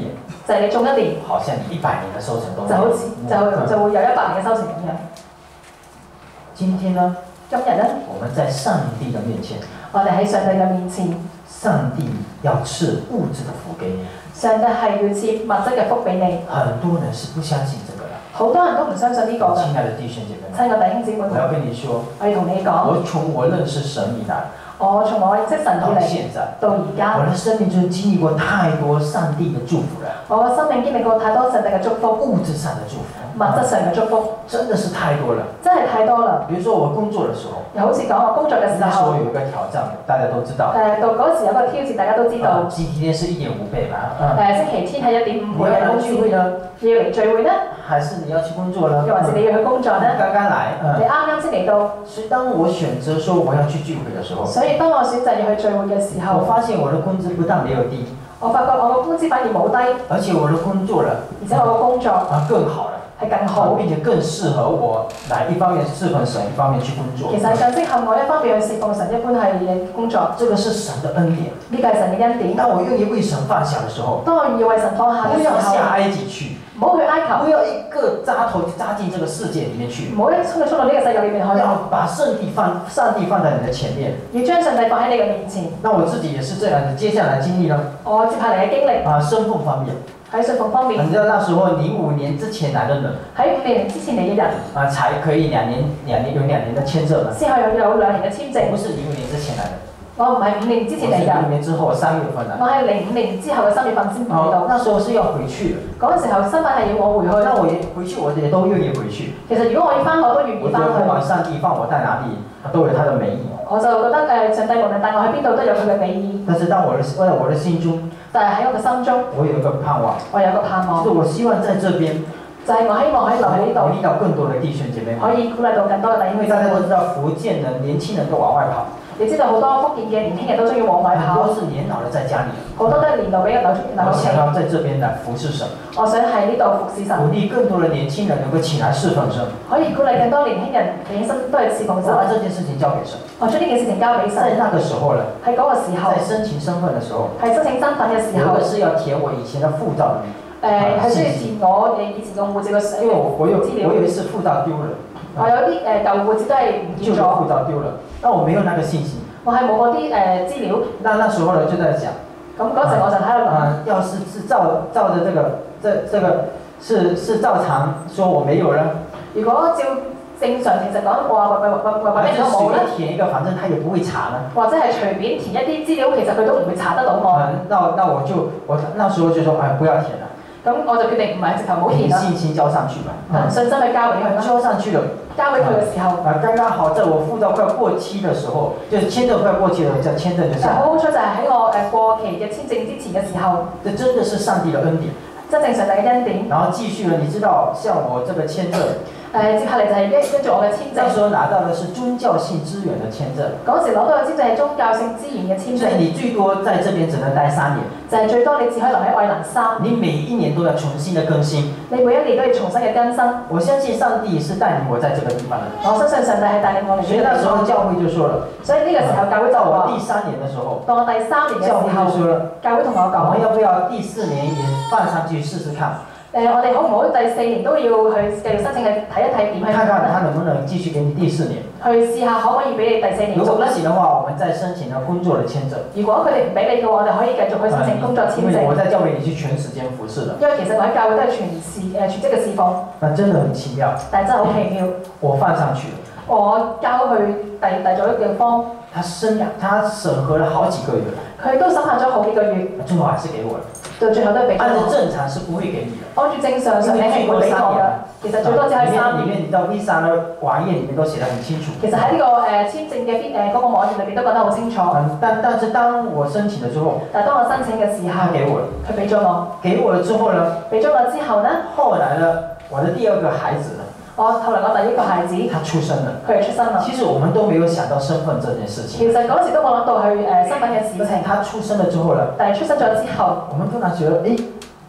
就係你種一年， 好像你一百年的收成都沒就好有。 似就就會有一百年嘅收成咁樣。 今天呢， 今日咧， 我們在上帝的面前， 我哋喺上帝嘅面前， 上帝要賜物質的福給你。 上帝係要賜物質嘅福俾你。 很多人是不相信這個的。 好多人都唔相信呢個嘅。 親愛的弟兄姐妹們， 親愛弟兄姊妹們， 我要跟你說， 我要同你講， 我從我認識神以來， 我從我認識神以到嚟現在， 到而家， 我的生命中經歷過太多上帝的祝福了。 我嘅生命經歷過太多上帝嘅祝福， 物質上的祝福， 物質上嘅祝福， 真的是太多了。 真係太多啦。 比如說我工作的時候， 又好似講我工作嘅時候， 那時候有一個挑戰，大家都知道。 誒到嗰時有個挑戰，大家都知道。 星期天是一點五倍吧？ 誒星期天係一點五倍嘅工資。 聚會呢？ 你要嚟聚會呢？ 還是你要去工作呢？ 又還是你要去工作呢？ 剛剛來， 你啱啱先嚟到。 所以當我選擇說我要去聚會的時候， 所以當我選擇要去聚會嘅時候， 我發現我的工資不但沒有低， 我發覺我個工資反而冇低， 而且我的工作了， 而且我個工作啊更好了。 係更好， 並且更適合我來一方面侍奉神，一方面去工作。 其實係更適合我一方面去侍奉神，一般係工作。 這個是神的恩典， 呢個係神嘅恩典。 當我願意為神放下的時候， 當我願意為神放下嘅時候， 不要下埃及去， 唔好去埃及， 不要一個扎頭扎進這個世界裡面去， 唔好一衝就衝到呢個世界裡面去。 要把上帝放上帝放在你的前面， 要將上帝放喺你嘅面前。 那我自己也是這樣的，接下來經歷呢， 我接下嚟嘅經歷啊，身份方面。 喺信奉方面， 你知道那時候零五年之前來的人， 喺五年之前嚟嘅人， 啊，才可以兩年兩年有兩年的簽證嘛， 先可以有兩年嘅簽證。 我不是零五年之前來的， 我唔係五年之前嚟㗎， 零五年之後三月份來。 我係零五年之後嘅三月份先嚟到。 哦，那時候是要回去的。 嗰陣時候身份係要我回去。 那我回去，我也都願意回去。 其實如果我要翻，我都願意翻去。 我覺得不管上帝放我在哪裡，都有他的美意。 我就覺得誒，上帝無論帶我去邊度都有佢嘅美意。 但是當我的在我的心中， 但係喺我嘅心中， 我有一個盼望， 我有個盼望， 就是我希望在這邊， 就係我希望喺留喺呢度， 鼓勵到更多的弟兄姐妹們， 可以鼓勵到更多嘅弟兄姊妹。 大家都知道福建的年輕人都往外跑， 你知道好多福建嘅年輕人都中意往外跑， 很多是年老的在家裡， 好多都係年老比較留住留我喺屋企。 想要在這邊來服侍神， 我想喺呢度服侍神， 鼓勵更多的年輕人能夠起來侍奉神， 可以鼓勵更多年輕人起身都係侍奉神。 我把這件事情交給神。 我將呢件事情交俾神。 在那個時候呢， 喺嗰個時候， 在申請身份的時候， 係申請身份嘅時候， 有一個是要填我以前的護照的。 誒係需要填我誒以前嘅護照嘅因為我我有資料。 我有一次護照丟了， 我有啲誒舊護照都係唔見咗。 護照丟了，但我沒有那個信息。 我係冇嗰啲誒資料。 那那時候呢就在想， 咁嗰陣我就喺度諗， 啊，要是是照照着這個這這個是是照常說我沒有呢？ 如果照正常其實講話話話話話話咩都冇咧， 填一個，反正他也不會查呢。 或者係隨便填一啲資料，其實佢都唔會查得到我。 啊，那那我就我那時候就說，哎，不要填了。 咁我就決定唔係直頭冇填啦。 信心交上去吧。 嗯，信心去交俾佢啦。 交上去了。 交俾佢嘅時候， 啊，剛剛好在我護照快過期的時候，就是簽證快過期了，這簽證就下來。 好好彩就係喺我誒過期嘅簽證之前嘅時候。 這真的是上帝的恩典。 真正上帝嘅恩典。 然後繼續了，你知道，像我這個簽證。 誒，接下嚟就係跟跟住我嘅簽證。 那時候拿到的是宗教性資源的簽證。 嗰時攞到嘅簽證係宗教性資源嘅簽證。 所以你最多在這邊只能待三年。 就係最多你只可以留喺愛爾蘭三。 你每一年都要重新的更新。 你每一年都要重新嘅更新。 我相信上帝是帶領我在這個地方的。 我相信上帝係帶領我嚟。所以那時候教會就說了。 所以呢個時候教會就話。 我第三年的時候。 到我第三年嘅時候。 教會就說了。 教會同我講。 我們要不要第四年也放上去試試看？ 誒、呃，我哋好唔好第四年都要去繼續申請去睇一睇點去？ 看看他能不能繼續給你第四年。 去試下可唔可以俾你第四年？ 如果不行的話，我們再申請了工作的簽證。 如果佢哋唔俾你嘅話，我哋可以繼續去申請工作簽證。 因為我在教會裏是全時間服侍的。 因為其實我喺教會都係全時誒、呃、全職嘅侍奉。 那真的很奇妙。 但係真係好奇妙。 我放上去了。 我交去第第咗一個地方。 他審他審核了好幾個月。佢都審核咗好幾個月。 最後還是給我了。 到最後都係俾咗我。 按照正常是不會給你的。 按住正常上你係唔會俾我嘅。其實最多只係三年。 裡面你知道 Visa 呢網頁裡面都寫得很清楚。 其實喺呢、這個誒、呃、簽證嘅誒嗰個網頁裏邊都講得好清楚。 嗯，但但是當我申請了之後， 但係當我申請嘅時候， 他給我了， 佢俾咗我。 給我了之後呢？ 俾咗我之後呢？ 後來呢？我的第二個孩子呢？ 我後來我第一個孩子， 他出生了， 佢係出生啦。 其實我們都沒有想到身份這件事情。 其實嗰時都冇諗到佢誒身份嘅事情。 他出生了之後呢？ 但係出生咗之後， 我們突然覺得，誒，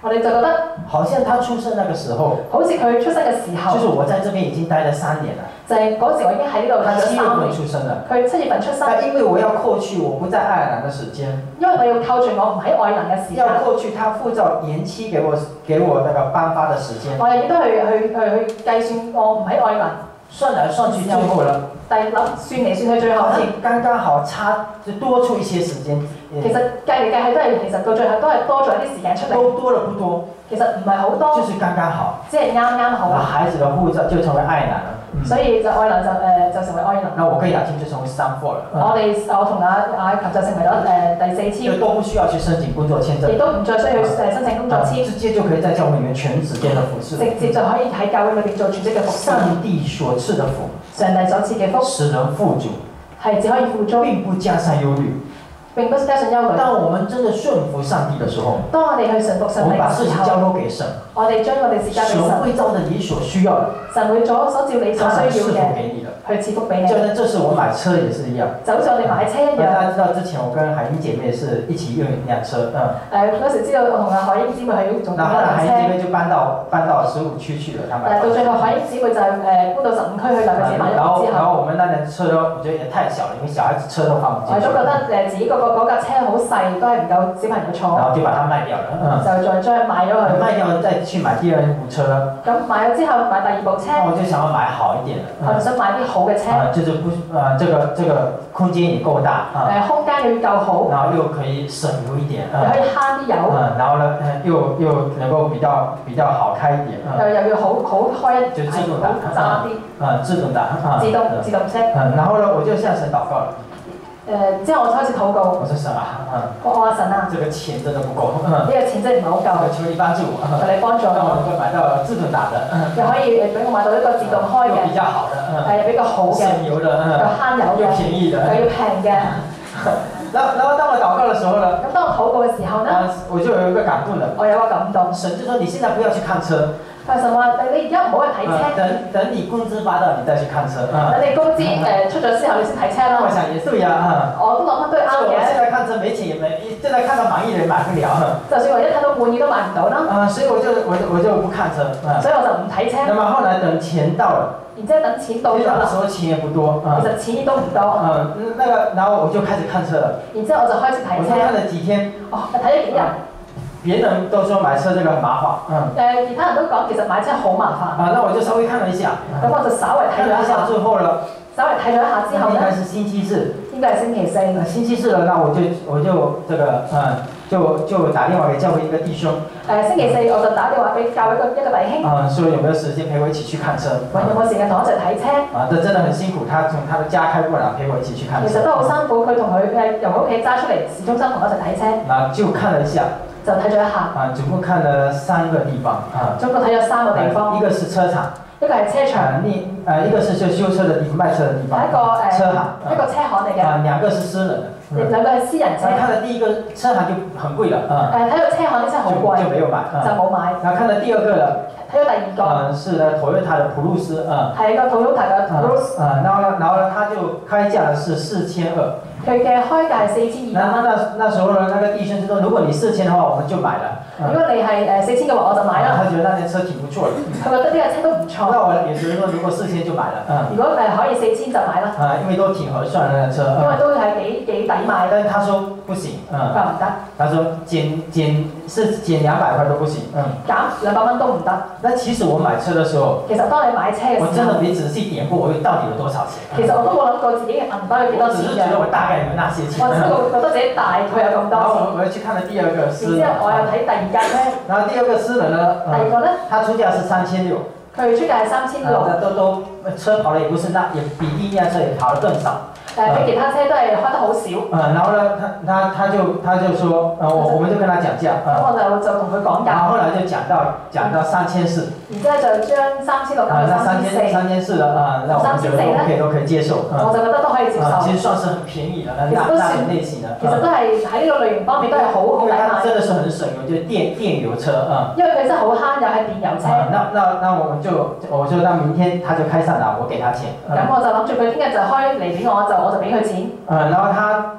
我哋就覺得好像他出生那個時候， 好似佢出生嘅時候， 就是我在這邊已經待了三年了。 就係嗰時我已經喺呢度他待咗七月份三年。 出生的， 佢七月份出生， 但因為我要扣去我不在愛爾蘭的時間， 因為我要扣除我唔喺愛爾蘭嘅時間， 要扣去他護照延期給我給我那個頒發的時間， 我又要都去去去去計算我唔喺愛爾蘭。 算來算去最後了， 但係諗算嚟算去最後好像咧， 剛剛好差就多出一些時間。 其實計嚟計去都係其實到最後都係多咗一啲時間出嚟。 都多了不多， 其實唔係好多， 就是剛剛好。 只係啱啱好。 那孩子的護照就成為愛爾蘭了，嗯、 所以就愛爾蘭就誒、呃、就成為愛爾蘭。 那我跟雅婷就成為三 four 了。嗯、 我哋我同阿阿及就成為咗誒、呃、第四簽。 就都不需要去申請工作簽證。 亦都唔再需要誒申請工作簽。 直接就可以在教會裡面全職嘅服侍。 直接就可以喺教會裏邊做全職嘅服侍。 上帝所賜的福。 上帝所賜嘅福。 使人富足。 係只可以富足。 並不加上憂慮。 並不是加上憂慮。 當我們真的順服上帝的時候， 當我哋去順服上帝嘅時候， 我們把事情交託給神， 我哋將我哋事交俾神。 神會照着你所需要的， 神會所所照你所需要嘅，去賜福俾你。 就呢，這是我買車也是一樣。 就好似我哋買車一樣。 大家知道之前我跟海英姐妹是一起用一輛車，嗯。 誒嗰時知道我同阿海英姊妹係用同一輛車。 那後來海英姐妹就搬到搬到十五區去了，他們。 誒到最後海英姊妹就誒搬到十五區去啦，佢自己買咗之後。 然後我們那輛車呢，我覺得也太小了，因為小孩子車都放唔進去。 我都覺得誒自己嗰個嗰架車好細，都係唔夠小朋友坐。 然後就把它賣掉了，嗯。 就再將佢賣咗佢。 賣掉再去買第二部車。 咁買咗之後買第二部車。 我就想要買好一點的。 我就想買啲好嘅車。 啊，就是不，呃，這個這個空間也夠大啊。 誒，空間要夠好。 然後又可以省油一點。 又可以慳啲油。 嗯，然後呢，又又能夠比較比較好開一點。 又又要好好開一， 就自動擋。 好揸啲。 啊，自動擋啊。 自動自動車。 嗯，然後呢，我就向神禱告了。 誒，之後我就開始禱告。 我說神啊，嗯。 我我話神啊。這個錢真的不夠。嗯。 呢個錢真係唔係好夠。 求你幫助我。 求你幫助我。 讓我能夠買到自動擋的。 又可以誒俾我買到一個自動開嘅。 比較好的。 係比較好嘅。 省油的。 又慳油嘅。 又便宜的。 又要平嘅。 然後，然後當我禱告的時候呢？ 咁當我禱告嘅時候呢？ 我就有一個感動了。 我有個感動。 神就說：你現在不要去看車。 神話你而家唔好去睇車。 等等你工資發到，你再去看車。 等你工資誒出咗之後，你先睇車啦。 我想也對呀。 我都諗翻都係啱嘅。 我現在看車沒錢也沒，現在看到滿意的也買不了。 就算我一睇到滿意都買唔到啦。 啊，所以我就我就我就不看車。 所以我就唔睇車。 那麼後來等錢到了。然之後等錢到咗啦。 那時候錢也不多。 其實錢亦都唔多。 嗯，那個然後我就開始看車了。 然之後我就開始睇車。 我看了幾天。 哦，睇咗幾日。別人都說買車這個很麻煩，嗯。 誒，其他人都講其實買車好麻煩。 啊，那我就稍微看了一下。 咁我就稍微睇咗一下。 最後了。 稍微睇咗一下之後呢。應該是星期四。 應該係星期四。 星期四了，那我就我就這個嗯，就就打電話給教會一個弟兄。 誒，星期四我就打電話俾教會一個一個弟兄。 啊，說有沒有時間陪我一起去看車？ 有冇時間同我一齊睇車？ 啊，這真的很辛苦，他從他的家開過來陪我一起去看車。 其實都好辛苦，佢同佢誒由佢屋企揸出嚟市中心同我一齊睇車。 啊，就看了一下。 就睇咗一下。 啊，總共看了三個地方。啊。 總共睇咗三個地方。 一個是車場。 一個係車場。 另誒一個是就修車的地方，賣車的地方。 一個誒。 車行。 一個車行嚟嘅。 啊，兩個是私人的。 兩個係私人車。 看了第一個車行就很貴了。啊。誒， 睇到車行啲車好貴。 就沒有買。 就冇買。 然後看了第二個了。 睇到第二個。 嗯，是呢，Toyota 的普魯斯。啊。係一個 Toyota 嘅普魯斯。 啊，然後呢，然後呢，他就開價的是四千二。佢嘅開價係四千二百蚊。 那那時候呢，那個弟兄就說：如果你四千的話，我們就買了。 如果你係誒四千嘅話，我就買啦。 他覺得那輛車挺不錯的。 佢覺得呢架車都唔錯。 那我也覺得說，如果四千就買了。嗯。如果誒可以四千就買啦。 啊，因為都挺合算的那輛車。 因為都係幾幾抵買。 但是他說不行。嗯。 佢話唔得。 他說減減是減兩百塊都不行。嗯。減兩百蚊都唔得。 那其實我買車的時候， 其實當你買車嘅時候， 我真的沒仔細點過，我到底有多少錢。 其實我都冇諗過自己嘅銀包有幾多錢嘅。 我只是覺得我大概有那些錢。 我只係覺得自己大概有咁多錢。 然後我我去看了第二個私人。 然之後我又睇第二架車。 然後第二個私人呢？ 第二個呢？ 他出價是三千六。 佢出價係三千六。 都都車跑得也不是那，也比第一輛車也跑得更少。 誒，比其他車都係開得好少。 嗯，然後呢，他他他就他就說，呃，我我們就跟他講價。 咁我就就同佢講價。 然後後來就講到講到三千四。 然之後就將三千六減到三千四。 三千四了啊，那我們覺得都可以都可以接受。 我就覺得都可以接受。 其實算是很便宜的，那那種類型的。 其實都係喺呢個類型方面都係好好抵買。 真的是很省油，就是電電油車啊。 因為佢真係好慳，又係電油車。 那那那我們就我就那明天他就開上來，我給他錢。 咁我就諗住佢聽日就開嚟俾我，就我就俾佢錢。 嗯，然後他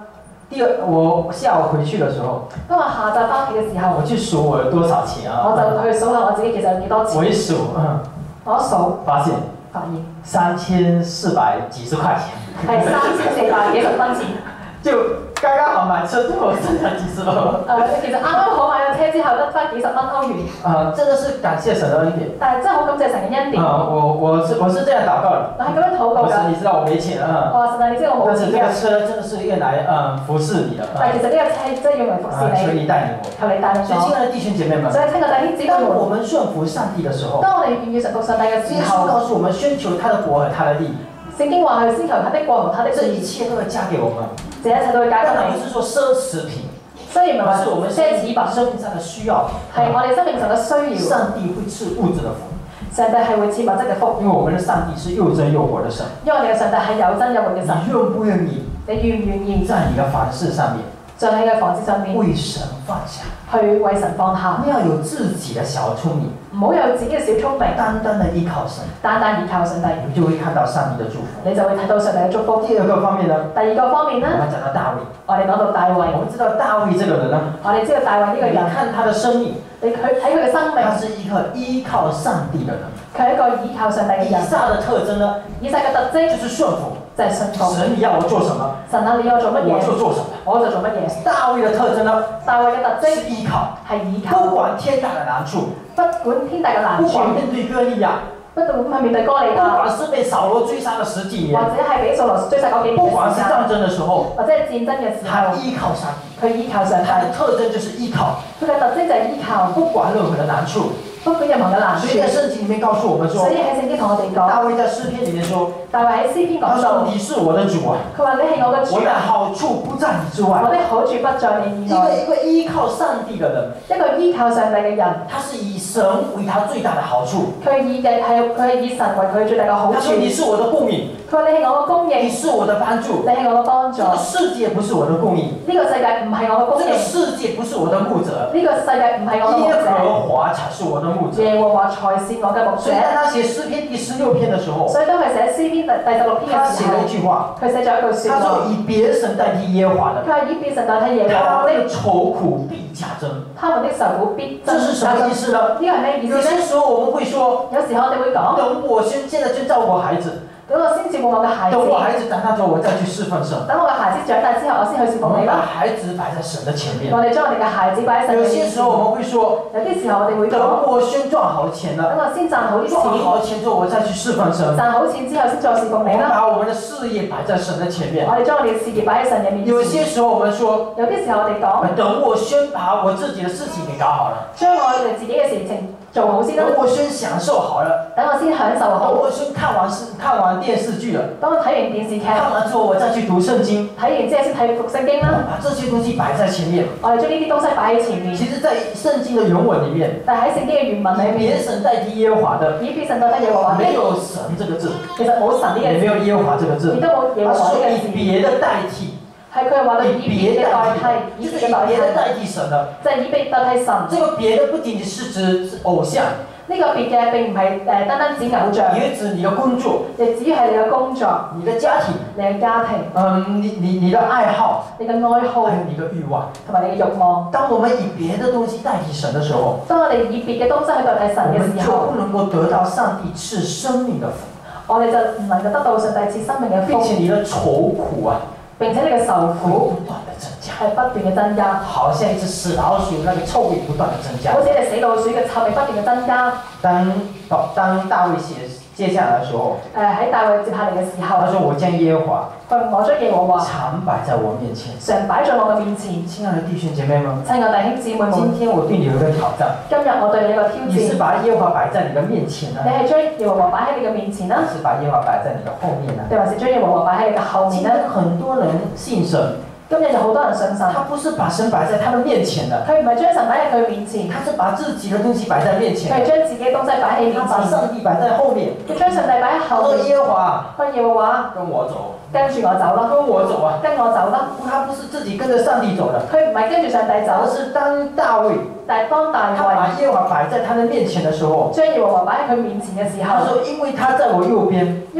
第二，我下午回去的时候， 當我下晝翻屋企嘅時候， 我去數我有多少錢啊？ 我就去數下我自己其實有幾多錢。 我一數，嗯， 我一數發現發現三千四百幾十塊錢， 係三千四百幾十蚊錢。 就剛剛好買車之後剩下幾十歐。 誒，其實啱啱好買咗車之後得翻幾十蚊歐元。 啊，真的是感謝神的恩典。 但係真係好感謝神嘅恩典。 啊，我我是我是這樣禱告的。 我係咁樣禱告我是㗎。 你知道我沒錢啊。 我話神啊，你知道我冇但是這個錢㗎。 車真的是用來嗯服侍你的。 但係其實呢個車真係用嚟服侍啊，求你， 你帶領我。 求你帶領所以，親我。 愛的弟兄姐妹們， 所以親愛弟兄姊妹當我們， 們順服上帝的時候， 當我哋願意順服上帝嘅時耶穌候， 告訴我們宣求他的國和他的利， 聖經話係先求他的國和他的這一義， 切都會加給我們。 這一切都會加給你。 當然不是說奢侈品， 雖然唔係話而是我們奢侈品， 生命上的需要。 係我哋生命上嘅需要。 上帝會賜物質的福， 上帝係會賜物質嘅福， 因為我們的上帝是又真又活的神。 因為我哋嘅上帝係有真有活嘅神。 你願不願意你願唔願意在你的凡事上面在你嘅房子上面為神放下？ 去為神放下？ 不要有自己的小聰明， 唔好有自己嘅小聰明， 單單的依靠神， 單單依靠上帝， 你就會看到上帝的祝福。 你就會睇到上帝嘅祝福。 第二個方面呢， 第二個方面呢， 我們講到大衛， 我哋講到大衛， 我們知道大衛這個人呢， 我哋知道大衛呢個你人， 看他的生命， 你佢睇佢嘅生命， 他是一個依靠上帝的人。 佢係一個依靠上帝嘅人。 以撒的特徵呢， 以撒嘅特徵就是順服。 就係信服。 神你要我做什麼， 神啊，你要我做乜嘢， 我就做什麼。 我就做乜嘢。 大衛的特徵呢， 大衛嘅特徵是依靠， 係依靠， 不管天大的難處， 不管天大嘅難不處， 管面對哥利亞， 不斷咁去面對哥利不亞， 管是被掃羅追殺了十幾年， 或者係俾掃羅追殺嗰幾年不嘅時間， 管是戰爭的時候， 或者係戰爭嘅時他候， 依靠上帝， 佢依靠上帝。 他的特徵就是依靠， 佢嘅特徵就係依靠， 不管任何的難處。 不管任何嘅難處。 所以在聖經裡面告訴我們說， 所以喺聖經同我哋講， 大衛在詩篇裡面說， 大衛喺詩篇他說講到， 你是我的主啊， 佢話你係我嘅主我的啊， 好處不在你之我外。 的好處不在你以外。 一個一個依靠上帝的人， 一個依靠上帝嘅人， 他是以神為他最大的好處。 佢以嘅係佢係以神為佢最大嘅好處。 他說你是我的供應， 佢話你係我嘅供應， 你是我的幫助你。係我嘅幫助。 這個世界不是我的供應， 呢個世界唔係我嘅供這個應， 世界不是我的牧者， 呢個世界唔係我嘅牧耶者， 和華才是我的牧者。 耶和華才是我嘅牧者。 所以當他寫詩篇第十六篇的時候， 所以當佢寫詩篇第第十六篇他寫嘅時候， 了一句話， 佢寫咗一句説他說話， 以別神代替耶和華的， 佢話以別神代替耶和華的， 他們的愁苦必加增。 他們的愁苦必增這是什麼意思呢？ 呢個係咩意思有些呢？ 時候我們會說， 有時候我哋會講， 等我先現在去照顧孩子， 等我先照顧我嘅孩子， 等我孩子長大之後，我再去侍奉神。 等我嘅孩子長大之後，我先去侍我們把奉你啦。 孩子擺在神的前面我。哋將我哋嘅孩子擺喺神嘅有面前。 些時候我們會說， 有啲時候我哋會等講， 我先賺好錢等了， 我先賺好啲賺錢， 好錢之後我再去侍奉神。 賺好錢之後先再侍奉我們你啦。 把我們的事業擺在神的前面我。哋將我哋嘅事業擺喺神嘅面前。 有些時候我們說， 有啲時候我哋講， 等我先把我自己的事情給搞好了， 將我哋自己嘅事情做好先啦等。我先享受好了， 等我先享受等好。 我先看完視看完電視劇了， 當我睇完電視劇，睇看完之後我再去讀聖經， 完之後先睇讀聖經啦。 把這些東西擺在前面。 我哋將呢啲東西擺喺前面。 其實，在聖經的原文裡面， 但係喺聖經嘅原文裏以面， 別神代替耶和華的， 以別神代替耶和華的， 沒有神這個字， 其實冇神呢個字， 也沒有耶和華這個字亦，都冇耶他和華呢說以個字。 別的代替， 係佢係話到以以別嘅代替，以就是以別嘅代替， 別的代替神的。 就係以別代替神。 這個別的不僅僅是指偶像， 呢個別嘅並唔係誒單單指偶像， 也指你的工作、 亦只係你嘅工作、 你的家庭， 你嘅家庭、 嗯，你你你的愛好， 你嘅愛好還有你的慾望。 同埋你嘅慾望。 當我們以別的東西代替神的時候， 當我哋以別嘅東西去代替神嘅我們就時候， 不能夠得到上帝賜生命的福， 我哋就唔能夠得到上帝賜生命嘅福， 並且你的愁苦啊， 並且你嘅受會苦不斷的增加， 係不斷嘅增加， 好像一隻死老鼠，那個臭味不斷的增加好。似一隻死老鼠嘅臭味不斷嘅增加。 當當大衛寫接下來的時候， 誒喺大衛接下嚟嘅時候， 他說：“我將耶和華佢我將耶和華常擺在我面前。” 常擺在我嘅面前。 親愛的弟兄姐妹們， 親愛弟兄姊妹們， 今天我對你有一個挑戰， 今日我對你一個挑你是戰， 把耶和華擺在你的面前呢， 你係將耶和華擺喺你嘅面前啦， 還是把耶和華擺在你的後面呢？ 定還是將耶和華擺喺你嘅後面今呢？ 天很多人信神， 今日有好多人信神， 他不是把神擺在他的面前的， 佢唔係將神擺喺佢面前， 他是把自己的東西擺在面佢前， 係將自己嘅東西擺喺面他把前， 上帝擺在後面。 佢將上帝擺喺他說：“ 後面。 耶和華， 佢耶和華跟我走， 跟住我走啦， 跟我走啊！” 跟我走啦。 他不是自己跟着上帝走的， 佢唔係跟住上帝而走， 是當大衛但係當大他把衛耶和華擺在他的面前的時候， 將耶和華擺喺佢面前嘅時候， 他說：“因為他在我右邊， 因為佢喺我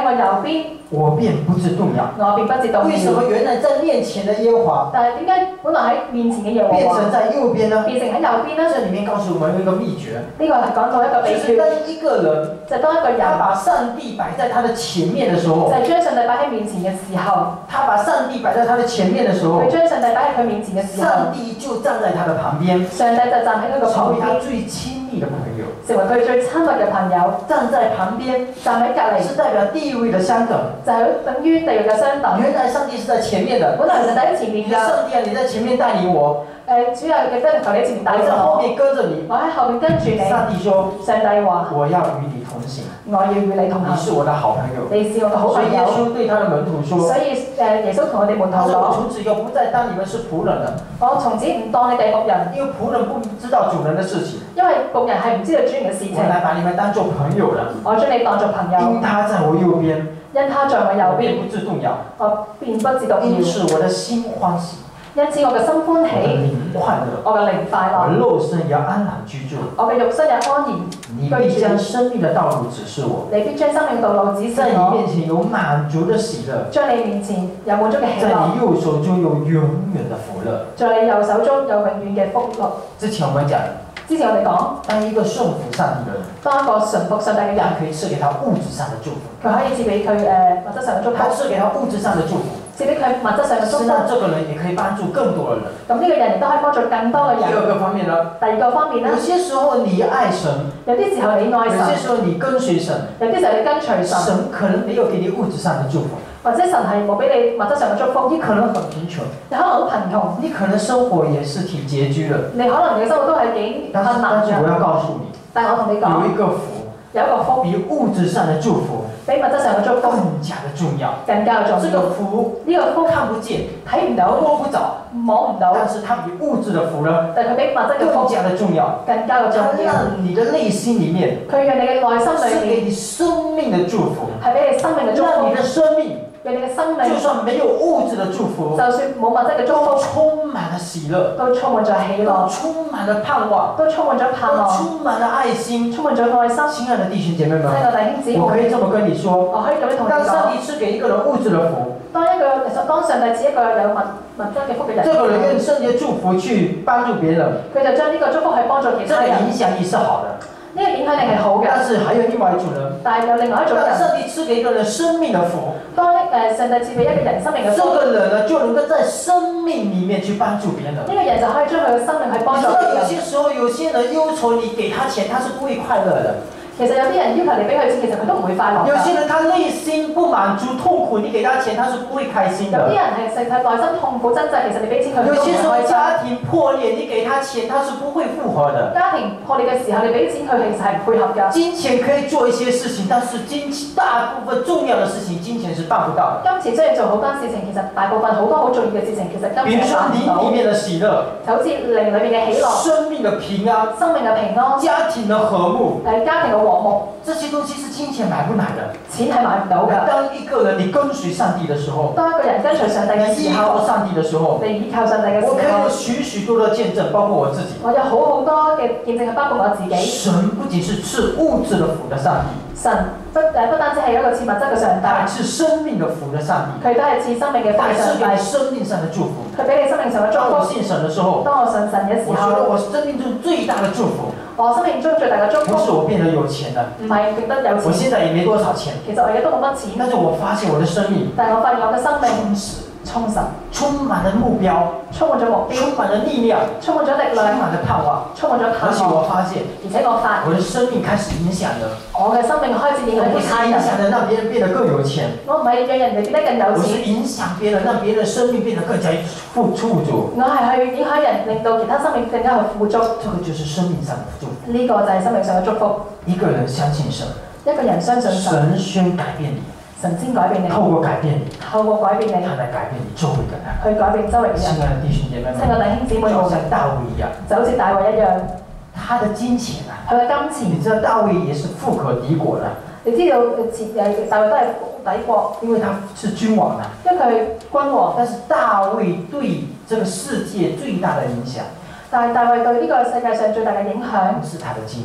我右邊， 我便不致動搖。 我便不致動搖。 為什麼原來在面前的耶和華， 但係點解本來喺面前嘅耶和華變成在右邊呢？ 變成喺右邊呢？ 這裡面告訴我們一個秘訣， 呢個係講到一個秘就是訣， 當一個人， 就係當一個人， 他把上帝擺在他的前面的時候， 就係將上帝擺喺面前嘅時候， 他把上帝擺在他的前面的時候， 佢將上帝擺喺佢面前嘅時候， 上帝就站在他的旁邊， 上帝就站喺佢個旁成為他邊， 最親密的朋友。 成為佢最親密嘅朋友， 站在旁邊， 站喺隔離， 是代表地位的相等。 就係等於地域嘅相等。 原來上帝是在前面的， 本來上帝喺前面㗎。 上帝啊，你在前面帶領我， 誒，主要嘅真係求你前面帶我領我， 在後面跟着你。 我喺後面跟住你。 上帝說， 上帝話： 我要與你同行， 我要與你同行。 你是我的好朋友。 你是我嘅好所以耶朋友。 穌對他的門徒說： 所以誒，耶穌同我哋門徒他說我講： 從此以後不再當你們是僕人了， 我從此唔當你哋僕人， 因為僕人不知道主人的事情， 因為僕人係唔知道主人嘅事情。 我來把你們當做朋友了。 我將你當作朋友， 因他在我右邊， 因他在我右我便邊， 不致動搖。 我便不致動搖。 因此我的心歡喜， 因此我嘅心歡我的喜， 靈快樂， 我嘅靈快我樂， 肉身也安然居住。 我嘅肉身也安然你必將生命的道路指示我， 你必將生命道路指示在你我， 面前有滿足的喜樂， 將你面前有滿足嘅喜在樂， 你右手中有永遠的福樂。 在你右手中有永遠嘅福樂。 之前我們講， 之前我哋講， 當一個順服上帝的人， 當一個順服上帝嘅人， 他可以賜給他物質上的祝福， 佢可以賜俾佢誒物質上嘅祝福， 他賜給他物質上的祝福， 賜俾佢物質上嘅祝福。 是讓這個人也可以幫助更多的人。 咁呢個人亦都可以幫助更多嘅第二人。 個方面呢？ 第二個方面呢有，些時候你愛神， 有啲時候你愛有些神， 時候你跟隨神， 有啲時候你跟隨神， 神可能沒有給你物質上的祝福， 或者神係冇俾你物質上嘅祝福， 你可能很貧窮， 你可能好貧窮， 你可能生活也是挺拮據的， 你可能你嘅生活都係幾但是困難但是我要嘅。 告訴你， 但係我同你有講， 一個福有一個福比物質上的祝福比物質上嘅祝福更加的重要。 更加重要。 這個福呢個福看不見， 睇唔到， 摸不着， 摸唔到， 但是它比物質的福呢但係佢比物質嘅更福加的重要。 更加嘅重它要。 讓你的內心裡面佢讓你嘅內心是裏面給你生命的祝福， 係俾你生命嘅祝福讓你，的生命讓你嘅生命就算沒有物質的祝福， 就算冇物質嘅祝都福， 充滿了喜樂， 都充滿咗喜都樂， 充滿了盼望， 都充滿咗盼都望， 充滿了愛心。 充滿咗愛心。 親愛的弟兄姐妹們， 親愛嘅弟兄姊妹， 我可以這麼跟你說， 我可以咁樣同你當上講。 帝賜給一個人物質的福， 當一個當上帝賜一個有物物質嘅福嘅人， 這個人用聖潔祝福去幫助別人， 佢就將呢個祝福去幫助其他人。 這個影響力是好的。 呢個影響力係好嘅， 但是還有另外一種人， 但係有另外一種人， 當上帝賜給一個人生命的福， 當誒上帝賜俾一個人生命嘅這福， 個人呢就能夠在生命裡面去幫助別人。 呢個人就可以將佢嘅生命去幫你知道有助別人。 些時候有些人憂愁你給他錢，他是不會快樂的。 其實有啲人要求你俾佢錢，其實佢都唔會快樂㗎。 有些人他內心不滿足、痛苦，你給他錢，他是不會開心有啲的。 人係實係內心痛苦掙扎，其實你俾錢佢都唔有些時候開心。 家庭破裂，你給他錢，他是不會復合的。 家庭破裂嘅時候，你俾錢佢，其實係唔配合㗎。 金錢可以做一些事情，但是金錢大部分重要的事情，金錢是辦不到的。 金錢雖然做好多事情，其實大部分好多好重要嘅事情，其實金比如說錢係辦唔到。 靈裡面的喜樂， 就好似靈裏面嘅喜樂、 生命的平安， 生命嘅平安、 家庭的和睦， 誒家庭嘅和睦， 這些東西是金錢買不來的。 錢係買唔到㗎。 當一個人你跟隨上帝的時候， 當一個人跟隨上帝嘅你依時候， 靠上帝的時候， 你依靠上帝嘅時我可以有候， 許許多多見證，包括我自己。 我有好好多嘅見證係包括我自己。 神不僅是賜物質的福的上帝， 神不誒不單止係一個賜物質嘅上帝， 他還是生命的福的上帝， 佢都係賜生命嘅福他嘅上是給你帝。 生命上的祝福。 佢俾你生命上嘅祝福。 當我信神的時候， 當我信神嘅時我覺得候， 我生命中最大的祝福， 我生命中最大嘅祝不是福我變得有錢了， 唔係變得有我錢， 現在也沒多少錢， 其實我而家都冇乜錢， 但是我發現我的生命但係我發現我嘅生命充實， 充實， 充滿了目標， 充滿咗目標， 充滿了力量， 充滿咗力充量， 滿了盼望。 充滿咗盼而且我望。 發現而且我發我的生命開始影響了， 我嘅生命開始影響我不是其他人。 影響了讓別人變得更有錢， 我唔係讓人哋變得更有我是錢， 影響別人，讓別人的生命變得更加富富足。 我係去影響人，令到其他生命更加去富足。 這個就是生命上的祝福。 呢個就係生命上嘅祝福。 一個人相信神， 一個人相信神， 神先改變你， 神先改變你， 透過改變你， 透過改變你， 他來改變你周圍的人。 去改變周圍嘅人。 親愛的弟兄姐妹們， 親愛的弟兄姊妹們， 就像大衛一樣， 就好似大衛一樣， 他的金錢啊， 佢嘅金錢。 你知道大衛也是富可敵國的， 你知道前誒大衛都係帝國， 因為他是君王啊。 因為佢係君王。 但是大衛對這個世界最大的影響， 但係大衛對呢個世界上最大嘅影響， 不是他的金錢， 唔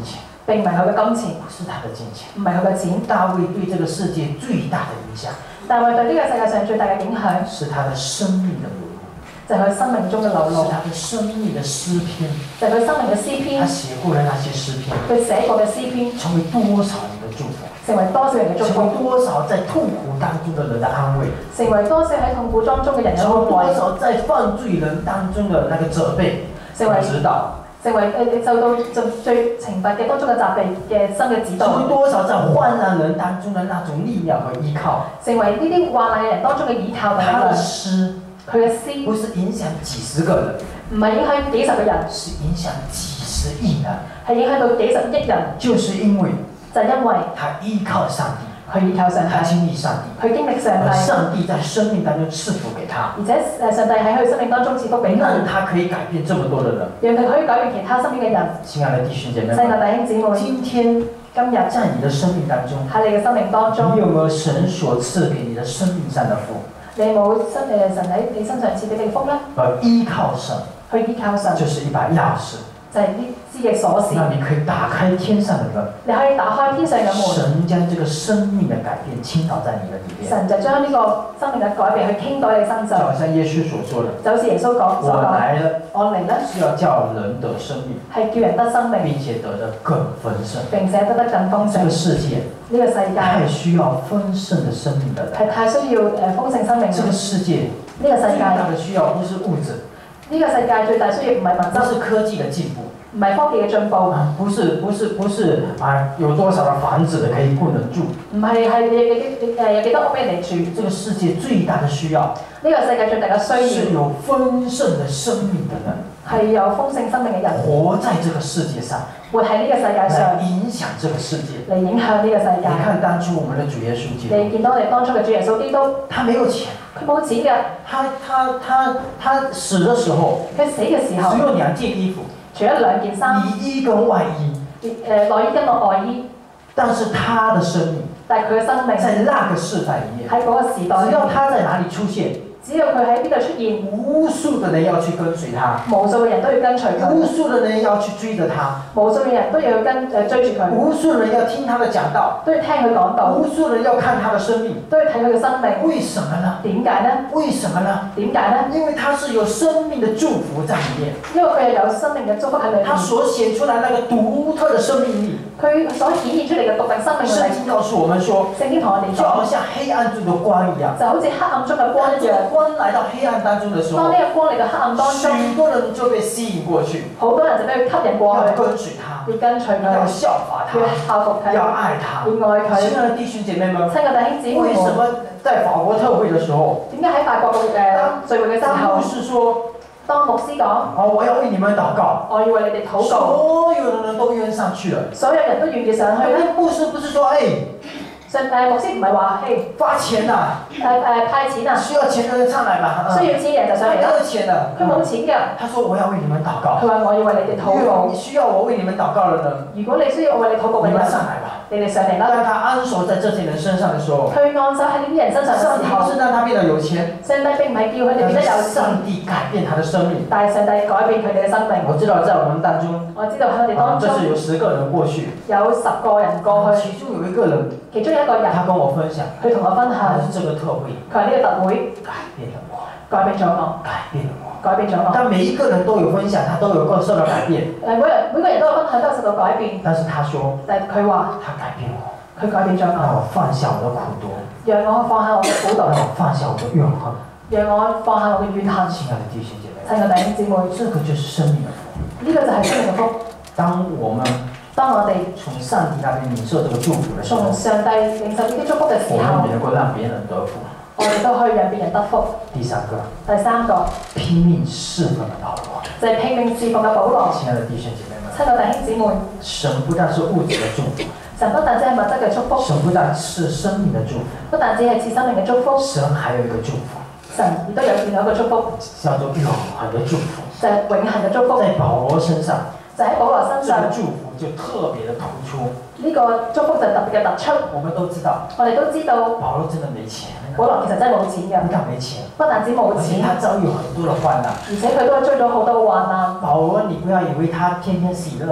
並唔係佢嘅金錢， 不是他的金錢。 唔係佢嘅錢。 大衛對這個世界最大的影響， 但係對呢個世界上最大嘅影響， 是他的生命的流露， 就係佢生命中嘅流露， 是他的生命的詩篇。 就係佢生命嘅詩篇。 他寫過的那些詩篇， 佢寫過嘅詩篇， 成為多少人的祝福， 成為多少人嘅祝成為福， 多少在痛苦當中的人的安慰， 成為多少喺痛苦當中嘅人嘅成為多安慰， 少在犯罪人當中的那個責備、 成為指導。 成為誒受到最最懲罰嘅當中嘅責備嘅新嘅指導， 成為多少在患難人當中的那種力量和依靠。 成為呢啲患難嘅人當中嘅依靠同力他的量。 詩佢嘅詩不是影響幾十個人， 唔係影響幾十個人， 是影響幾十億人。 係影響到幾十億人， 就是因為就係因為他依靠上帝， 佢依靠上他帝， 經歷上帝， 佢經歷上而帝， 上帝在生命當中賜福給他， 而且誒上帝喺佢生命當中賜福俾佢， 讓他可以改變這麼多的人。 讓佢可以改變其他身邊嘅人。 親愛的弟兄姐妹親愛們， 弟兄姊妹， 今天今日在你的生命當中， 喺你嘅生命當中你，有沒有神所賜給你的生命上的福？ 你冇身誒神喺你身上賜俾你嘅福咧？ 而依靠神， 去依靠神， 就是一把鑰匙， 就係呢支嘅鎖匙， 讓你可以打開天上的門。 你可以打開天上嘅門。 神將這個生命的改變傾倒在你的裏面， 神就將呢個生命嘅改變去傾到你身就好上， 像耶穌所說的， 就好似耶穌講所我講， 來了我嚟咧是要叫人得生命， 係叫人得生命， 並且得得更豐盛。 並且得得更豐盛。 這個世界呢個世界太需要豐盛的生命的人， 係太需要誒豐盛生命嘅。 這個世界呢個世最大界， 的需要不是物質， 呢個世界最大需要唔係物不質， 是科技的進步， 唔係科技嘅進步， 啊，不是不是不是啊，有多少的房子可以供人住。 唔係係你你誒有幾多屋俾人哋住。 這個世界最大的需要呢個世界最大嘅需是要有豐盛的生命的人， 係有豐盛生命嘅人活在這個世界上， 活喺呢個世界來上影響這個世界。 嚟影響呢個世你界。 看當初我們的主耶穌基督， 你見到我哋當初嘅主耶穌基督， 他沒有錢， 佢冇錢嘅， 他他他他死的時候佢死嘅時候只，有兩件衣服， 除咗兩件衫， 裡衣跟外衣， 誒內衣跟個外衣， 但是他的生命但係佢嘅生命在那個世代裡面， 喺嗰個時代只要裏面， 他在哪裡出現， 只要佢喺邊度出現， 無數的人要去跟隨他， 無數嘅人都要跟隨無佢， 數的人要去追着他， 無數嘅人都要跟誒追住佢， 無數人要聽他的講道， 都要聽佢講道， 無數人要看他的生命。 都要睇佢嘅生命。 為什麼呢？ 點解呢？ 為什麼呢？ 點解呢？ 因為他是有生命的祝福在裡面， 因為佢係有生命嘅祝福喺裏面， 他所顯出來那個獨特的生命力。 佢所顯現出嚟嘅獨特生命力。 聖經告訴我們說， 聖經同我哋就好講， 像黑暗中的光一樣， 就好似黑暗中嘅光一樣。 當這個光來到黑暗當中的時候當呢，個光嚟到黑暗當中， 許多人就被吸引過去， 好多人就俾佢吸引過要去， 跟隨他， 要跟隨要佢， 效法他， 要效服佢， 要愛他。 要愛佢。 親愛的弟兄姐妹們， 親愛弟兄姊妹們， 為什麼在法國特會的時候， 點解喺法國嘅誒聚會嘅時當候牧，師說， 當牧師講， 哦，我要為你們禱告， 我要為你哋禱告， 所有的人都願上去了。 所有人都願意上去咧。 牧師不是說，哎， 上誒牧師唔係話，嘿發錢呐、 誒誒派錢啊， 需要錢的人上來吧。 需要錢嘅人就上嚟啦。 他沒有錢的， 佢冇錢㗎， 他說我要為你們禱告。 佢話我要為你哋禱告你。需要我為你們禱告的人， 如果你需要我為你禱告嘅人， 你們上來吧。 你哋上嚟啦。 當他安守在這些人身上的時候， 佢按手喺呢啲人身上嘅上帝時候， 不是讓他變得有錢， 上帝並唔係叫佢哋變得有錢， 上帝改變他的生命。 但係上帝改變佢哋嘅生命。 我知道在我們當中， 我知道喺我哋啊，這當中是有十個人過去， 有十個人過去， 其中有一個人， 其中有一個人他跟我分享， 佢同我分享， 他是這個特會佢話呢個特會改變了我， 改變咗我， 改變了我。 改變咗我。 但每一個人都有分享，他都有個受到改變， 誒每人每個人都有分享，都有受到改變， 但是他說但係佢話他改變我， 佢改變咗讓我， 我放下我的苦毒， 讓我放下我嘅苦毒， 讓我放下我的怨恨。 讓我放下我嘅怨恨。 親愛的弟兄姐妹， 親愛弟兄姊妹， 這個就是生命的福。 呢個就係生命嘅福。 當我們當我哋從上帝那邊領受這個祝福的時候， 從上帝領受呢啲祝福嘅時我候們，能夠讓別人得福。 我哋都可以讓別人得福。 第三個， 第三個拼命侍奉的保羅。 就係拼命侍奉嘅保羅。 親愛的弟兄姐妹們， 親愛弟兄姊妹， 神不但是物質的祝福， 神不但只係物質嘅祝福， 神不但是生命的祝福， 不但只係賜生命嘅祝福， 神還有一個祝福， 神亦都有另外一個祝福， 叫做永恆的祝福。 就係永恆嘅祝福。 在保羅身上， 就喺保羅身上， 這個祝福就特別的突出。 呢個祝福就特別嘅突出。 我們都知道， 我哋都知道， 保羅真的沒錢， 保羅其實真係冇錢嘅， 不但沒錢， 不但止冇而且錢， 他遭遇很多的患難。 而且佢都追咗好多患難。 保羅，你不要以為他天天喜樂的，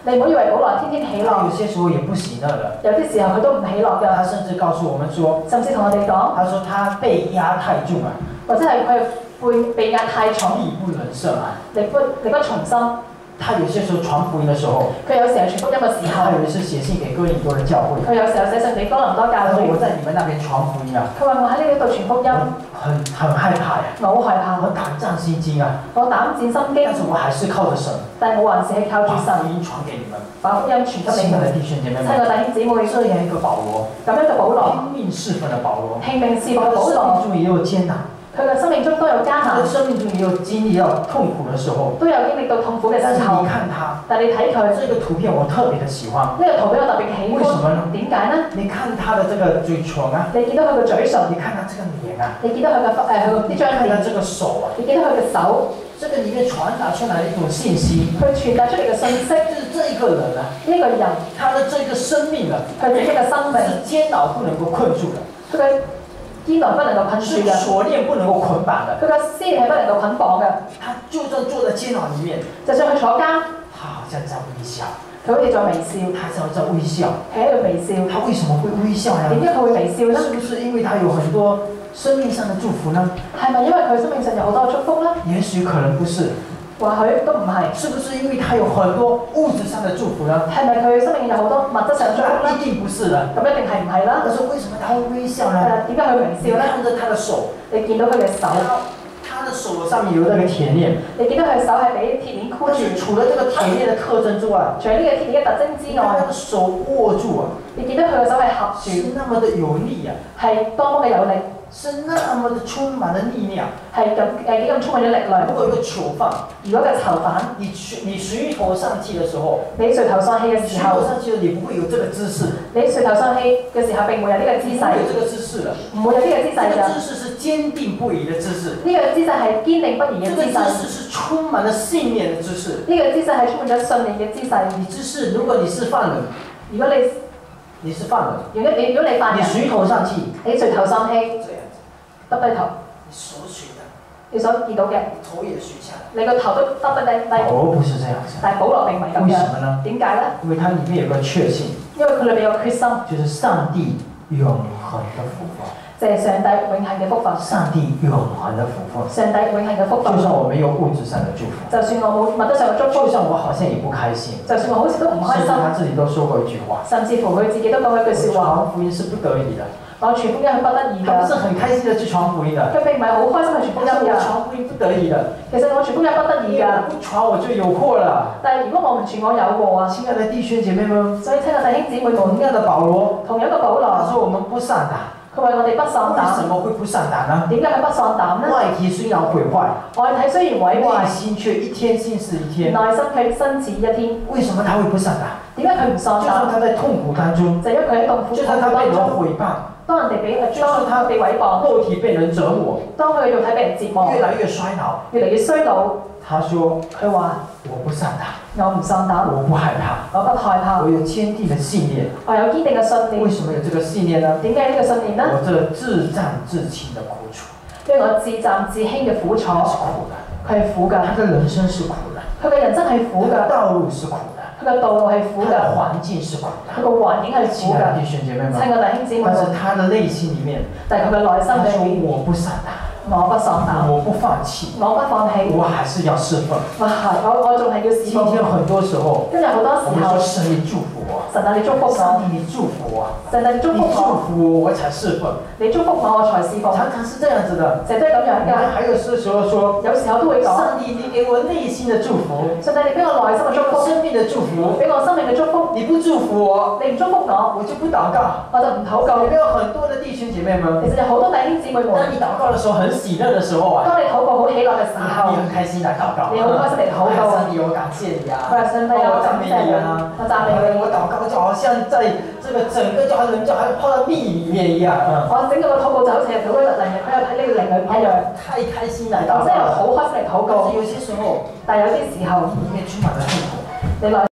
你唔好以為保羅天天喜樂， 有些時候也不喜樂的。 有啲時候佢都唔喜樂㗎。 他甚至告訴我們說， 甚至同我哋講， 他說他被壓太重了， 或者係佢背被壓太重， 力不能勝啊。 力不力不從心。 他有些時候傳福音的時候， 佢有時候傳福音嘅時候， 他有一次寫信給哥林多的教會， 佢有時候寫信俾哥林多教他說會， 我在你們那邊傳福音啊， 佢話我喺呢度傳福音， 很很害怕呀， 我好害怕， 我膽戰心驚啊， 我膽戰心驚， 但是我還是靠着神， 但係我還是係靠住神把福音傳給你們， 把福音傳給你們。 親愛的弟兄姐妹們， 親愛弟兄姊妹， 這樣一個保羅， 咁樣嘅保羅， 拼命侍奉的保羅， 拼命侍奉嘅保他的生羅， 命中也有艱難， 佢嘅生命中都有艱難， 他的生命中也有經歷到痛苦的時候， 都有經歷到痛苦嘅但是時候你。看他， 但係你睇佢這個圖片我特別的喜歡， 呢個圖俾我特別喜為什麼呢歡，點解呢？ 你看他的這個嘴唇啊， 你見到佢嘅嘴唇， 你看他這個臉啊， 你見到佢嘅誒佢呢張臉， 看他這個手啊， 你見到佢嘅手， 這個裡面傳達出來的一種信息， 佢傳達出嚟嘅信息， 就是這一個人啊， 呢個人他的這個生命啊， 佢自己嘅生命， 是煎熬不能夠困住的， 佢嘅肩膀不能夠困住是嘅， 鎖鏈不能夠捆綁的。 佢嘅思念係不能夠捆綁嘅。 他就算坐在煎熬裡面， 就算佢坐監， 他好像在微笑， 佢好似在微笑， 他好像在微笑。 係喺度微笑。 他為什麼會微笑呢？ 點解佢會微笑呢？ 是不是因為他有很多生命上的祝福呢？ 係咪因為佢生命上有好多祝福呢？ 也許可能不是。 或許都唔係。 是不是因為他有很多物質上的祝福呢？ 係咪佢生命有好多物質上嘅祝福呢？ 一定不是的。 咁一定係唔係啦？ 但是為什麼他會微笑呢？ 誒點解佢微笑呢？ 看着他的手， 你見到佢嘅手， 他的手上面有那個鐵鏈。 你見到佢嘅手係俾鐵鏈箍住。 除了這個鐵鏈的特徵之外， 除咗呢個鐵鏈嘅特徵之外， 他的手握住啊， 你見到佢嘅手係合住， 是那麼的有力啊， 係多麼嘅有力， 是那麼的充滿了力量。 係咁誒幾咁充滿咗力量。 如果有個囚犯， 如果個囚犯， 你垂你垂頭喪氣的時候， 你垂頭喪氣嘅時候， 垂頭喪氣的你不會有這個姿勢， 你垂頭喪氣嘅時候並冇有呢個姿勢， 沒有這個姿勢了， 唔會有呢個姿勢這個㗎。 姿勢是堅定不移的姿勢， 呢個姿勢係堅定不移嘅這個姿勢， 姿勢是充滿了信念的姿勢。 呢個姿勢係充滿咗信念嘅姿勢。 你姿勢，如果你是犯人， 如果你你是犯人， 如果你如果你犯人， 你垂頭喪氣， 你垂頭喪氣， 這樣子， 耷低頭， 你手垂的， 你所見到嘅， 頭也垂下來。 你個頭都耷低低低。 保羅不是這樣子， 但係保羅並唔係咁為什樣， 麼呢？ 點解呢？ 因為它裡面有個確信， 因為佢裏面有決心， 就是上帝永恆的福分。 就係上帝永恆嘅福分。 上帝永恆的福分。 上帝永恆嘅福分。 就算我沒有物質上的祝福， 就算我冇物質上嘅祝福， 就算我好像也不開心， 就算我好似都唔開心， 甚至他自己都說過一句話， 甚至乎佢自己都講一句説話。 傳福音是不得已的， 我傳福音係不得已㗎。 他不是很開心的去傳福音的， 佢並唔係好開心去傳福音㗎。 傳福音不得已的。 其實我傳福音不得已㗎。 不傳我就有禍了。 但係如果我唔傳，我有禍啊！ 親愛的弟兄姐妹們， 所以親愛弟兄姊妹們， 同樣的保羅， 同樣嘅保羅， 他說我們不喪膽。 佢話我哋不喪膽。 為什麼會不喪膽呢？ 點解佢不喪膽呢？ 外體雖然毀壞， 外體雖然毀壞， 內心卻一天新似一天。 內心卻新似一天。 為什麼他會不喪膽？ 點解佢唔喪膽？ 就算他在痛苦當中， 就因為佢喺痛苦就算他被人毀謗， 當人哋俾佢，當他被毀謗， 肉體被人折磨， 當佢嘅肉體被人折磨， 越來越衰老， 越嚟越衰老。 他說： 佢話我不喪膽， 我唔喪膽， 我不害怕， 我不害怕， 我有堅定的信念。 我有堅定嘅信念。 為什麼有這個信念呢？ 點解呢個信念呢？ 我這自戰自輕的苦楚， 因為我自戰自輕嘅苦楚， 是苦的， 佢係苦㗎。 他的人生是苦的， 佢嘅人生係苦㗎， 道路是苦的， 佢嘅道路係苦㗎， 環境是苦的， 佢個環境係苦㗎。 弟兄姐妹們， 親愛弟兄姊妹， 但是他的內心裡面， 但係佢嘅內心他說裏面， 我不喪膽。 我不喪膽， 我不放棄， 我不放棄， 我還是要侍奉。 我係我我仲係要侍奉。 今天很多時候， 今日好多時候， 神你祝福我， 神啊你祝福我， 上帝你祝福我， 神啊你祝福我， 你祝福我我才侍奉， 你祝福我我才侍奉。 常常是這樣子的， 成日都係咁樣㗎。 還有些時候說， 有時候都會講， 上帝你給我內心的祝福， 上帝你俾我內心嘅祝福， 生命的祝福， 俾我生命嘅祝福。 你不祝福我， 你唔祝福我， 我就不禱告， 我就唔禱告。 有沒有很多的弟兄姐妹們？ 其實有好多弟兄姊妹們， 當你禱告的時候很喜樂的時候啊， 當你禱告好喜樂嘅時候， 你很開心來禱告， 你好開心嚟禱告。 上帝我感謝你啊， 佢話上帝我感謝你啊，我讚美你。 我禱告就好像在這個整個就好像就好像泡到蜜裡面一樣，嗯。 我整個個禱告就好似係倒喺靈入，佢有睇呢個靈裏邊一樣。 太開心來禱告， 我真係好開心嚟禱告。 有些時候， 但係有啲時候， 裡面充滿了痛苦。 你內